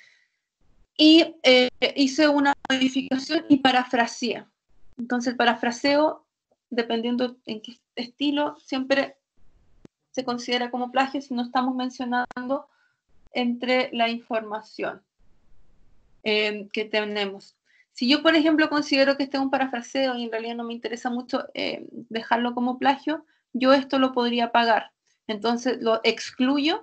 y eh, hice una modificación y parafraseé. Entonces el parafraseo, dependiendo en qué estilo, siempre se considera como plagio si no estamos mencionando entre la información eh, que tenemos. Si yo, por ejemplo, considero que este es un parafraseo y en realidad no me interesa mucho eh, dejarlo como plagio, yo esto lo podría apagar. Entonces lo excluyo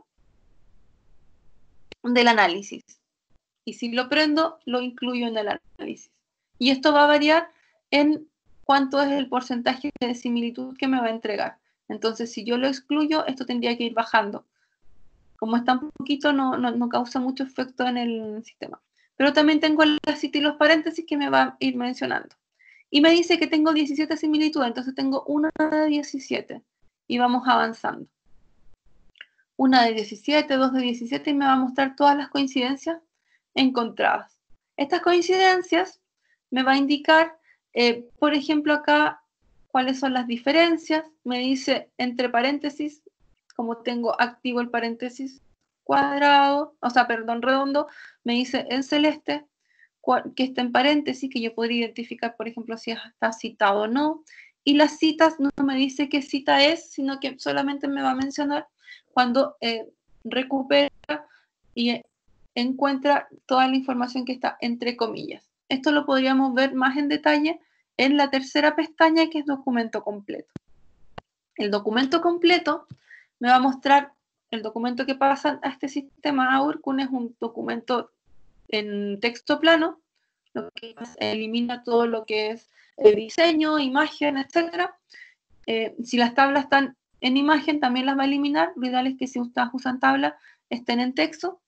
del análisis. Y si lo prendo, lo incluyo en el análisis. Y esto va a variar en cuánto es el porcentaje de similitud que me va a entregar. Entonces, si yo lo excluyo, esto tendría que ir bajando. Como es tan poquito, no, no, no causa mucho efecto en el sistema. Pero también tengo la cita y los paréntesis que me va a ir mencionando. Y me dice que tengo diecisiete similitudes, entonces tengo una de diecisiete. Y vamos avanzando. Una de diecisiete, dos de diecisiete, y me va a mostrar todas las coincidencias encontradas. Estas coincidencias me va a indicar, eh, por ejemplo, acá, cuáles son las diferencias. Me dice entre paréntesis, como tengo activo el paréntesis cuadrado, o sea, perdón, redondo, me dice en celeste que está en paréntesis, que yo podría identificar, por ejemplo, si está citado o no. Y las citas no me dice qué cita es, sino que solamente me va a mencionar cuando eh, recupera y encuentra toda la información que está entre comillas. Esto lo podríamos ver más en detalle en la tercera pestaña, que es documento completo. El documento completo me va a mostrar el documento que pasa a este sistema a Urkun. Es un documento en texto plano, lo que elimina todo lo que es el diseño, imagen, etcétera. Eh, si las tablas están en imagen, también las va a eliminar. Lo ideal es que si ustedes usan tablas, estén en texto.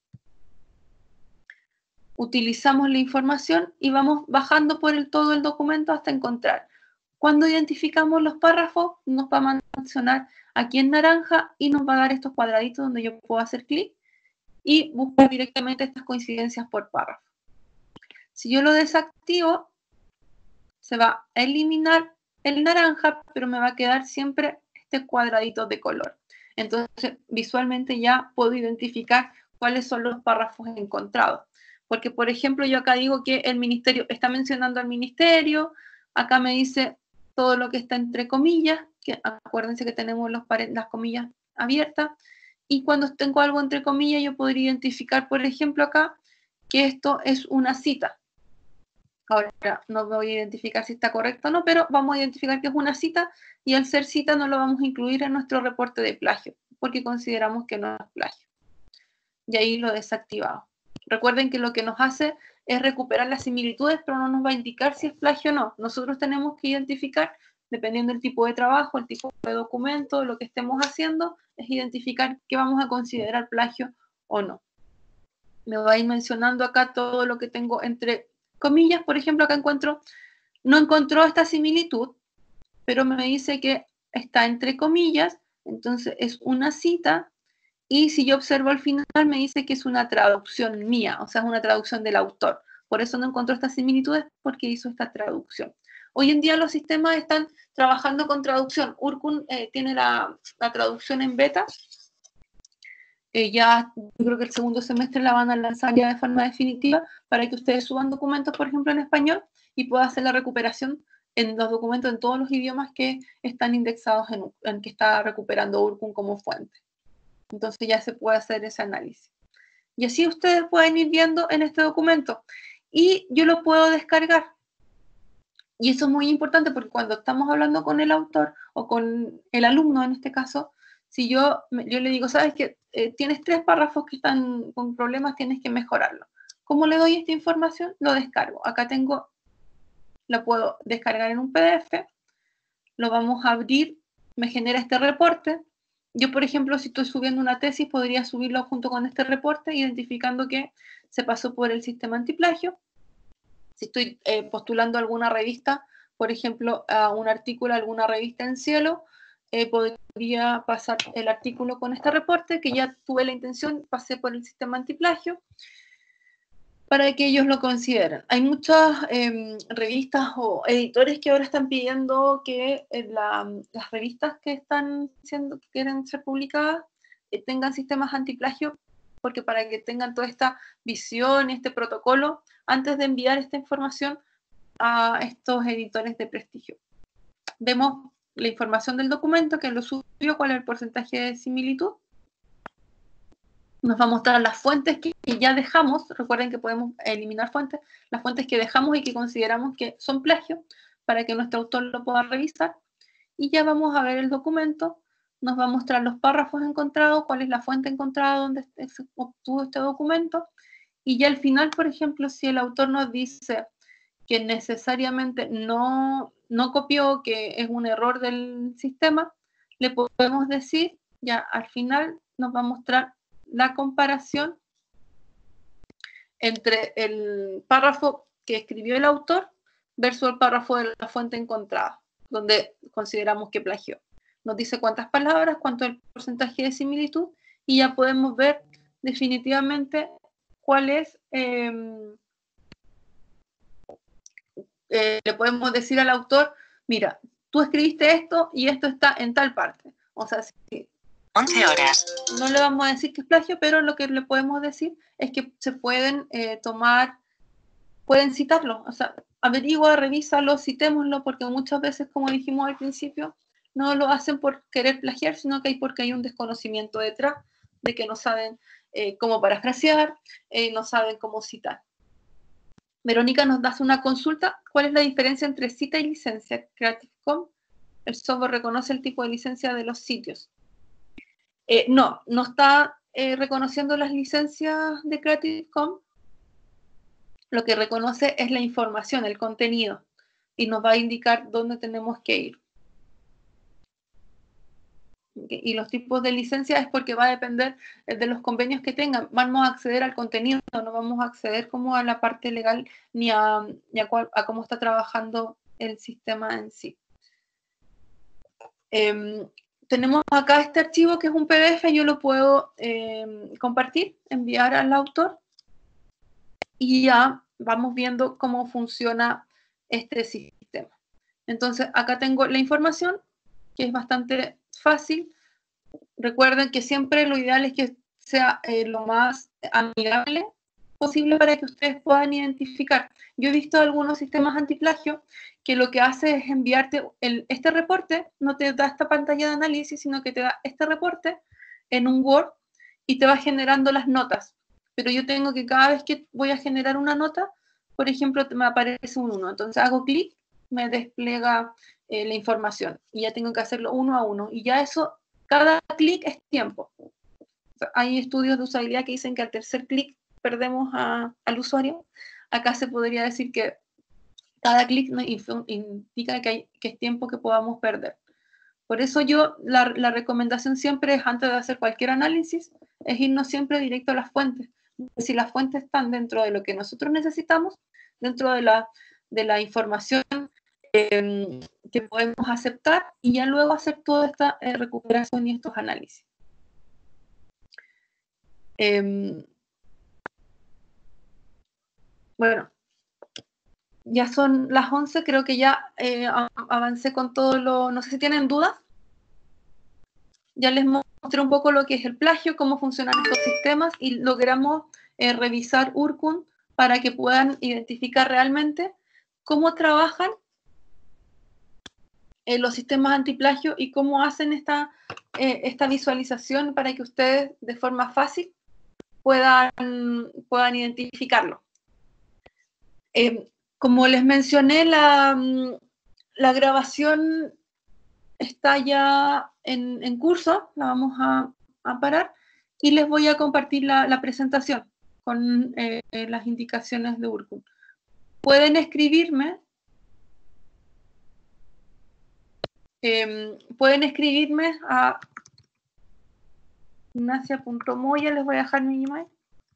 Utilizamos la información y vamos bajando por el, todo el documento hasta encontrar. Cuando identificamos los párrafos, nos va a mencionar aquí en naranja y nos va a dar estos cuadraditos donde yo puedo hacer clic y buscar directamente estas coincidencias por párrafo. Si yo lo desactivo, se va a eliminar el naranja, pero me va a quedar siempre este cuadradito de color. Entonces, visualmente ya puedo identificar cuáles son los párrafos encontrados. Porque, por ejemplo, yo acá digo que el ministerio está mencionando al ministerio, acá me dice todo lo que está entre comillas, que acuérdense que tenemos los las comillas abiertas, y cuando tengo algo entre comillas, yo podría identificar, por ejemplo, acá, que esto es una cita. Ahora no voy a identificar si está correcto o no, pero vamos a identificar que es una cita, y al ser cita no lo vamos a incluir en nuestro reporte de plagio, porque consideramos que no es plagio. Y ahí lo desactivamos. Recuerden que lo que nos hace es recuperar las similitudes, pero no nos va a indicar si es plagio o no. Nosotros tenemos que identificar, dependiendo del tipo de trabajo, el tipo de documento, lo que estemos haciendo, es identificar qué vamos a considerar plagio o no. Me va a ir mencionando acá todo lo que tengo entre comillas. Por ejemplo, acá encuentro, no encontró esta similitud, pero me dice que está entre comillas, entonces es una cita. Y si yo observo al final, me dice que es una traducción mía, o sea, es una traducción del autor. Por eso no encontró estas similitudes, porque hizo esta traducción. Hoy en día los sistemas están trabajando con traducción. Urkun eh, tiene la, la traducción en beta. Eh, ya, yo creo que el segundo semestre la van a lanzar ya de forma definitiva para que ustedes suban documentos, por ejemplo, en español, y puedan hacer la recuperación en los documentos en todos los idiomas que están indexados en, en que está recuperando Urkun como fuente. Entonces ya se puede hacer ese análisis. Y así ustedes pueden ir viendo en este documento. Y yo lo puedo descargar. Y eso es muy importante porque cuando estamos hablando con el autor o con el alumno en este caso, si yo, yo le digo, sabes que eh, tienes tres párrafos que están con problemas, tienes que mejorarlo. ¿Cómo le doy esta información? Lo descargo. Acá tengo, lo puedo descargar en un P D F, lo vamos a abrir, me genera este reporte. Yo, por ejemplo, si estoy subiendo una tesis, podría subirlo junto con este reporte, identificando que se pasó por el sistema antiplagio. Si estoy eh, postulando alguna revista, por ejemplo, a un artículo, alguna revista en Cielo, eh, podría pasar el artículo con este reporte, que ya tuve la intención, pasé por el sistema antiplagio, para que ellos lo consideren. Hay muchas eh, revistas o editores que ahora están pidiendo que eh, la, las revistas que están siendo, que quieren ser publicadas, eh, tengan sistemas antiplagio, porque para que tengan toda esta visión, este protocolo, antes de enviar esta información a estos editores de prestigio. Vemos la información del documento, que lo subió, cuál es el porcentaje de similitud. Nos va a mostrar las fuentes que ya dejamos. Recuerden que podemos eliminar fuentes, las fuentes que dejamos y que consideramos que son plagio, para que nuestro autor lo pueda revisar. Y ya vamos a ver el documento, nos va a mostrar los párrafos encontrados, cuál es la fuente encontrada donde se obtuvo este documento. Y ya al final, por ejemplo, si el autor nos dice que necesariamente no, no copió, que es un error del sistema, le podemos decir, ya al final nos va a mostrar la comparación entre el párrafo que escribió el autor versus el párrafo de la fuente encontrada, donde consideramos que plagió. Nos dice cuántas palabras, cuánto es el porcentaje de similitud, y ya podemos ver definitivamente cuál es, eh, eh, le podemos decir al autor, mira, tú escribiste esto y esto está en tal parte. O sea, si once horas. No le vamos a decir que es plagio, pero lo que le podemos decir es que se pueden eh, tomar, pueden citarlo. O sea, averigua, revísalo, citémoslo, porque muchas veces, como dijimos al principio, no lo hacen por querer plagiar, sino que hay porque hay un desconocimiento detrás de que no saben eh, cómo parafrasear, eh, no saben cómo citar. Verónica nos da una consulta. ¿Cuál es la diferencia entre cita y licencia? Creative Commons, el software reconoce el tipo de licencia de los sitios. Eh, no, no está eh, reconociendo las licencias de Creative Commons. Lo que reconoce es la información, el contenido, y nos va a indicar dónde tenemos que ir. Y los tipos de licencia es porque va a depender de los convenios que tengan. Vamos a acceder al contenido, no vamos a acceder como a la parte legal ni a, ni a, cual, a cómo está trabajando el sistema en sí. Eh, tenemos acá este archivo que es un P D F, yo lo puedo eh, compartir, enviar al autor, y ya vamos viendo cómo funciona este sistema. Entonces, acá tengo la información, que es bastante fácil. Recuerden que siempre lo ideal es que sea eh, lo más amigable posible para que ustedes puedan identificar. Yo he visto algunos sistemas antiplagio que lo que hace es enviarte el, este reporte, no te da esta pantalla de análisis, sino que te da este reporte en un Word y te va generando las notas. Pero yo tengo que cada vez que voy a generar una nota, por ejemplo, me aparece un uno. Entonces hago clic, me despliega eh, la información y ya tengo que hacerlo uno a uno. Y ya eso, cada clic es tiempo. O sea, hay estudios de usabilidad que dicen que al tercer clic perdemos a, al usuario. Acá se podría decir que cada clic indica que, hay, que es tiempo que podamos perder. Por eso yo, la, la recomendación siempre es, antes de hacer cualquier análisis, es irnos siempre directo a las fuentes. Si las fuentes están dentro de lo que nosotros necesitamos, dentro de la, de la información eh, que podemos aceptar, y ya luego hacer toda esta eh, recuperación y estos análisis. Eh, bueno, ya son las once, creo que ya eh, avancé con todo lo... No sé si tienen dudas. Ya les mostré un poco lo que es el plagio, cómo funcionan estos sistemas, y logramos eh, revisar Urkun para que puedan identificar realmente cómo trabajan eh, los sistemas antiplagio y cómo hacen esta, eh, esta visualización para que ustedes de forma fácil puedan, puedan identificarlo. Eh, como les mencioné, la, la grabación está ya en, en curso, la vamos a, a parar, y les voy a compartir la, la presentación con eh, las indicaciones de Urkun. Pueden escribirme, eh, pueden escribirme a ignacia punto moya, les voy a dejar mi email.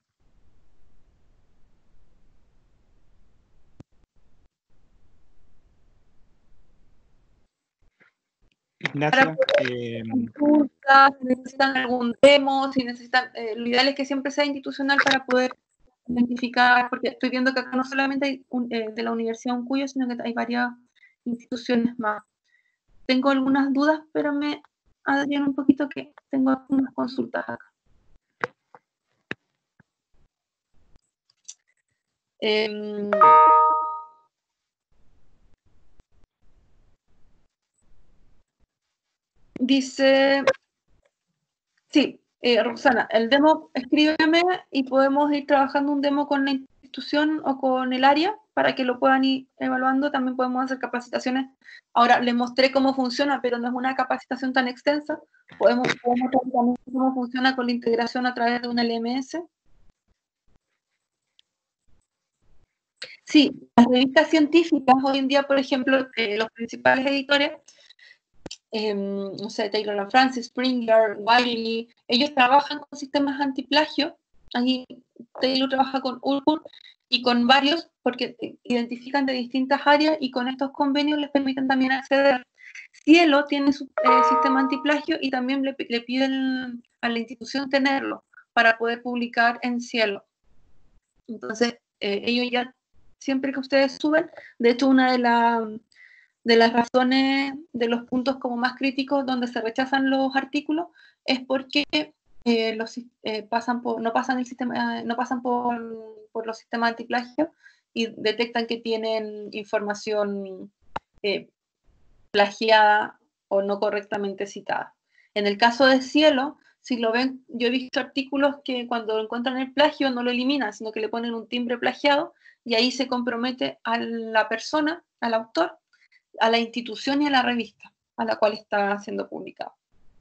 Ignacia, eh, consultas, si necesitan algún demo, si necesitan, eh, lo ideal es que siempre sea institucional para poder identificar, porque estoy viendo que acá no solamente hay un, eh, de la Universidad Uncuyo, sino que hay varias instituciones más. Tengo algunas dudas, pero me Adrián un poquito que tengo algunas consultas acá. Eh, dice, sí, eh, Roxana, el demo, escríbeme y podemos ir trabajando un demo con la institución o con el área para que lo puedan ir evaluando. También podemos hacer capacitaciones. Ahora les mostré cómo funciona, pero no es una capacitación tan extensa. Podemos, podemos ver también cómo funciona con la integración a través de un L M S. Sí, las revistas científicas hoy en día, por ejemplo, eh, los principales editores eh, no sé, Taylor and Francis, Springer, Wiley, ellos trabajan con sistemas antiplagio. Aquí Taylor trabaja con Urban y con varios porque identifican de distintas áreas y con estos convenios les permiten también acceder. Cielo tiene su eh, sistema antiplagio y también le, le piden a la institución tenerlo para poder publicar en Cielo. Entonces, eh, ellos ya, siempre que ustedes suben, de hecho una de, la, de las razones, de los puntos como más críticos donde se rechazan los artículos, es porque eh, los, eh, pasan por, no pasan, el sistema, eh, no pasan por, por los sistemas antiplagio y detectan que tienen información eh, plagiada o no correctamente citada. En el caso de Cielo, si lo ven, yo he visto artículos que cuando encuentran el plagio no lo eliminan, sino que le ponen un timbre plagiado y ahí se compromete a la persona, al autor, a la institución y a la revista a la cual está siendo publicado.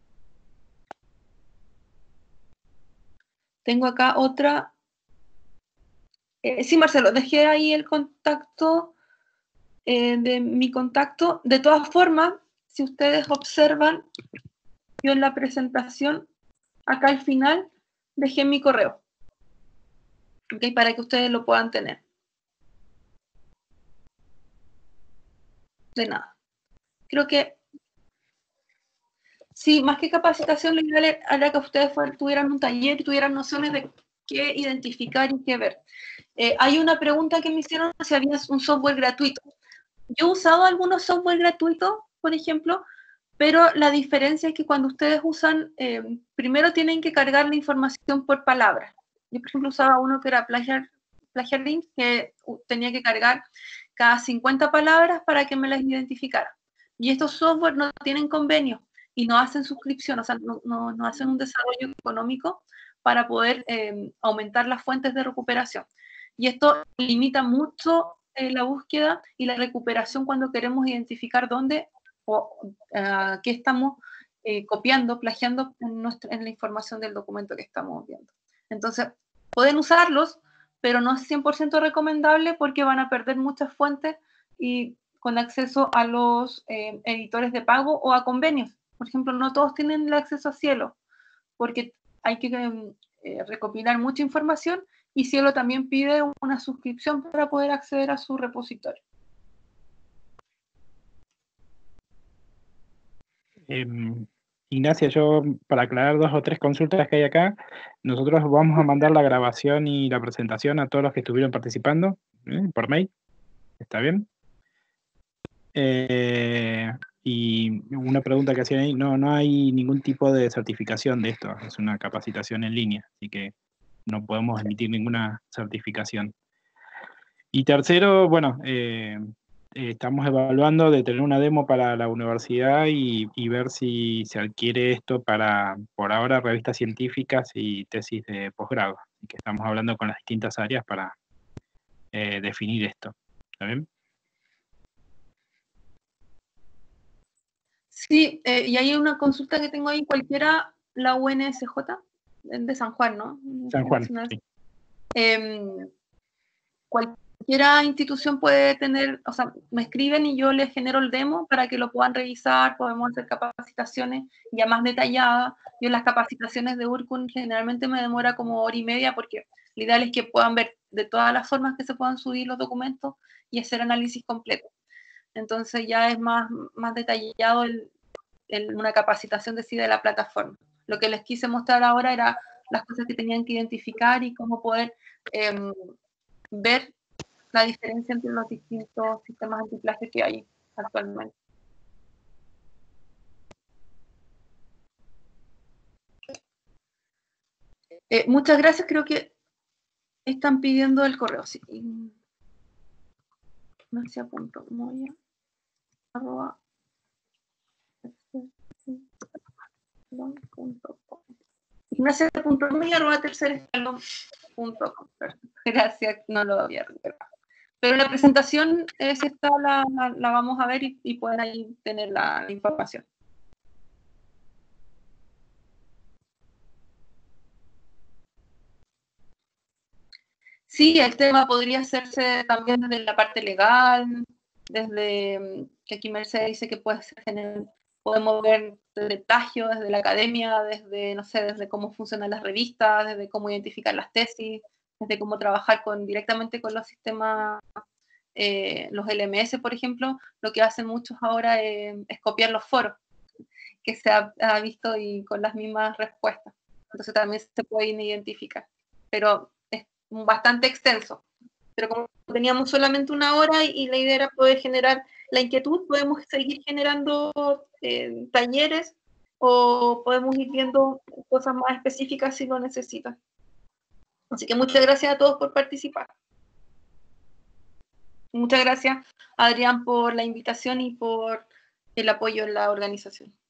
Tengo acá otra. Eh, sí, Marcelo, dejé ahí el contacto eh, de mi contacto. De todas formas, si ustedes observan, yo en la presentación, acá al final, dejé mi correo. ¿Okay? Para que ustedes lo puedan tener. De nada. Creo que sí, más que capacitación, lo ideal era que ustedes fueran, tuvieran un taller y tuvieran nociones de qué identificar y qué ver. Eh, hay una pregunta que me hicieron si había un software gratuito. Yo he usado algunos software gratuitos, por ejemplo, pero la diferencia es que cuando ustedes usan, eh, primero tienen que cargar la información por palabras. Yo, por ejemplo, usaba uno que era Plagiar, Plagiarlink, que tenía que cargar cada cincuenta palabras para que me las identificara. Y estos software no tienen convenio y no hacen suscripción, o sea, no, no, no hacen un desarrollo económico para poder eh, aumentar las fuentes de recuperación. Y esto limita mucho eh, la búsqueda y la recuperación cuando queremos identificar dónde o uh, qué estamos eh, copiando, plagiando en, nuestra, en la información del documento que estamos viendo. Entonces, pueden usarlos, pero no es cien por ciento recomendable porque van a perder muchas fuentes y con acceso a los eh, editores de pago o a convenios. Por ejemplo, no todos tienen el acceso a Cielo, porque hay que eh, recopilar mucha información y Cielo también pide una suscripción para poder acceder a su repositorio. Eh, Ignacia, yo para aclarar dos o tres consultas que hay acá, nosotros vamos a mandar la grabación y la presentación a todos los que estuvieron participando ¿eh? por mail. ¿Está bien? Eh, y una pregunta que hacían ahí, no, no hay ningún tipo de certificación de esto, es una capacitación en línea, así que no podemos emitir ninguna certificación. Y tercero, bueno, eh, eh, estamos evaluando de tener una demo para la universidad y, y ver si se adquiere esto para, por ahora, revistas científicas y tesis de posgrado. Así que estamos hablando con las distintas áreas para eh, definir esto. ¿Está bien? Sí, eh, y hay una consulta que tengo ahí, cualquiera, la U N S J, de San Juan, ¿no? San Juan, sí. Eh, cualquiera institución puede tener, o sea, me escriben y yo les genero el demo para que lo puedan revisar, podemos hacer capacitaciones ya más detalladas. Yo en las capacitaciones de Urcun generalmente me demora como hora y media porque lo ideal es que puedan ver de todas las formas que se puedan subir los documentos y hacer análisis completo. Entonces ya es más, más detallado el, el, una capacitación de sí de la plataforma. Lo que les quise mostrar ahora era las cosas que tenían que identificar y cómo poder eh, ver la diferencia entre los distintos sistemas antiplagio que hay actualmente. Eh, muchas gracias, creo que están pidiendo el correo. Sí. Ignacia.moya arroba Ignacia.moya arroba tercerescalón.com. Gracias, no lo había recordado. Pero la presentación, eh, si está, la, la, la vamos a ver y, y pueden ahí tener la, la información. Sí, el tema podría hacerse también desde la parte legal, desde que aquí Mercedes dice que puede ser podemos ver desde el plagio, desde la academia, desde, no sé, desde cómo funcionan las revistas, desde cómo identificar las tesis, desde cómo trabajar con, directamente con los sistemas, eh, los L M S, por ejemplo. Lo que hacen muchos ahora es, es copiar los foros que se ha, ha visto y con las mismas respuestas. Entonces también se pueden identificar. Pero es bastante extenso. Pero como teníamos solamente una hora y, y la idea era poder generar la inquietud, podemos seguir generando eh, talleres o podemos ir viendo cosas más específicas si lo necesitan. Así que muchas gracias a todos por participar. Muchas gracias, Adrián, por la invitación y por el apoyo en la organización.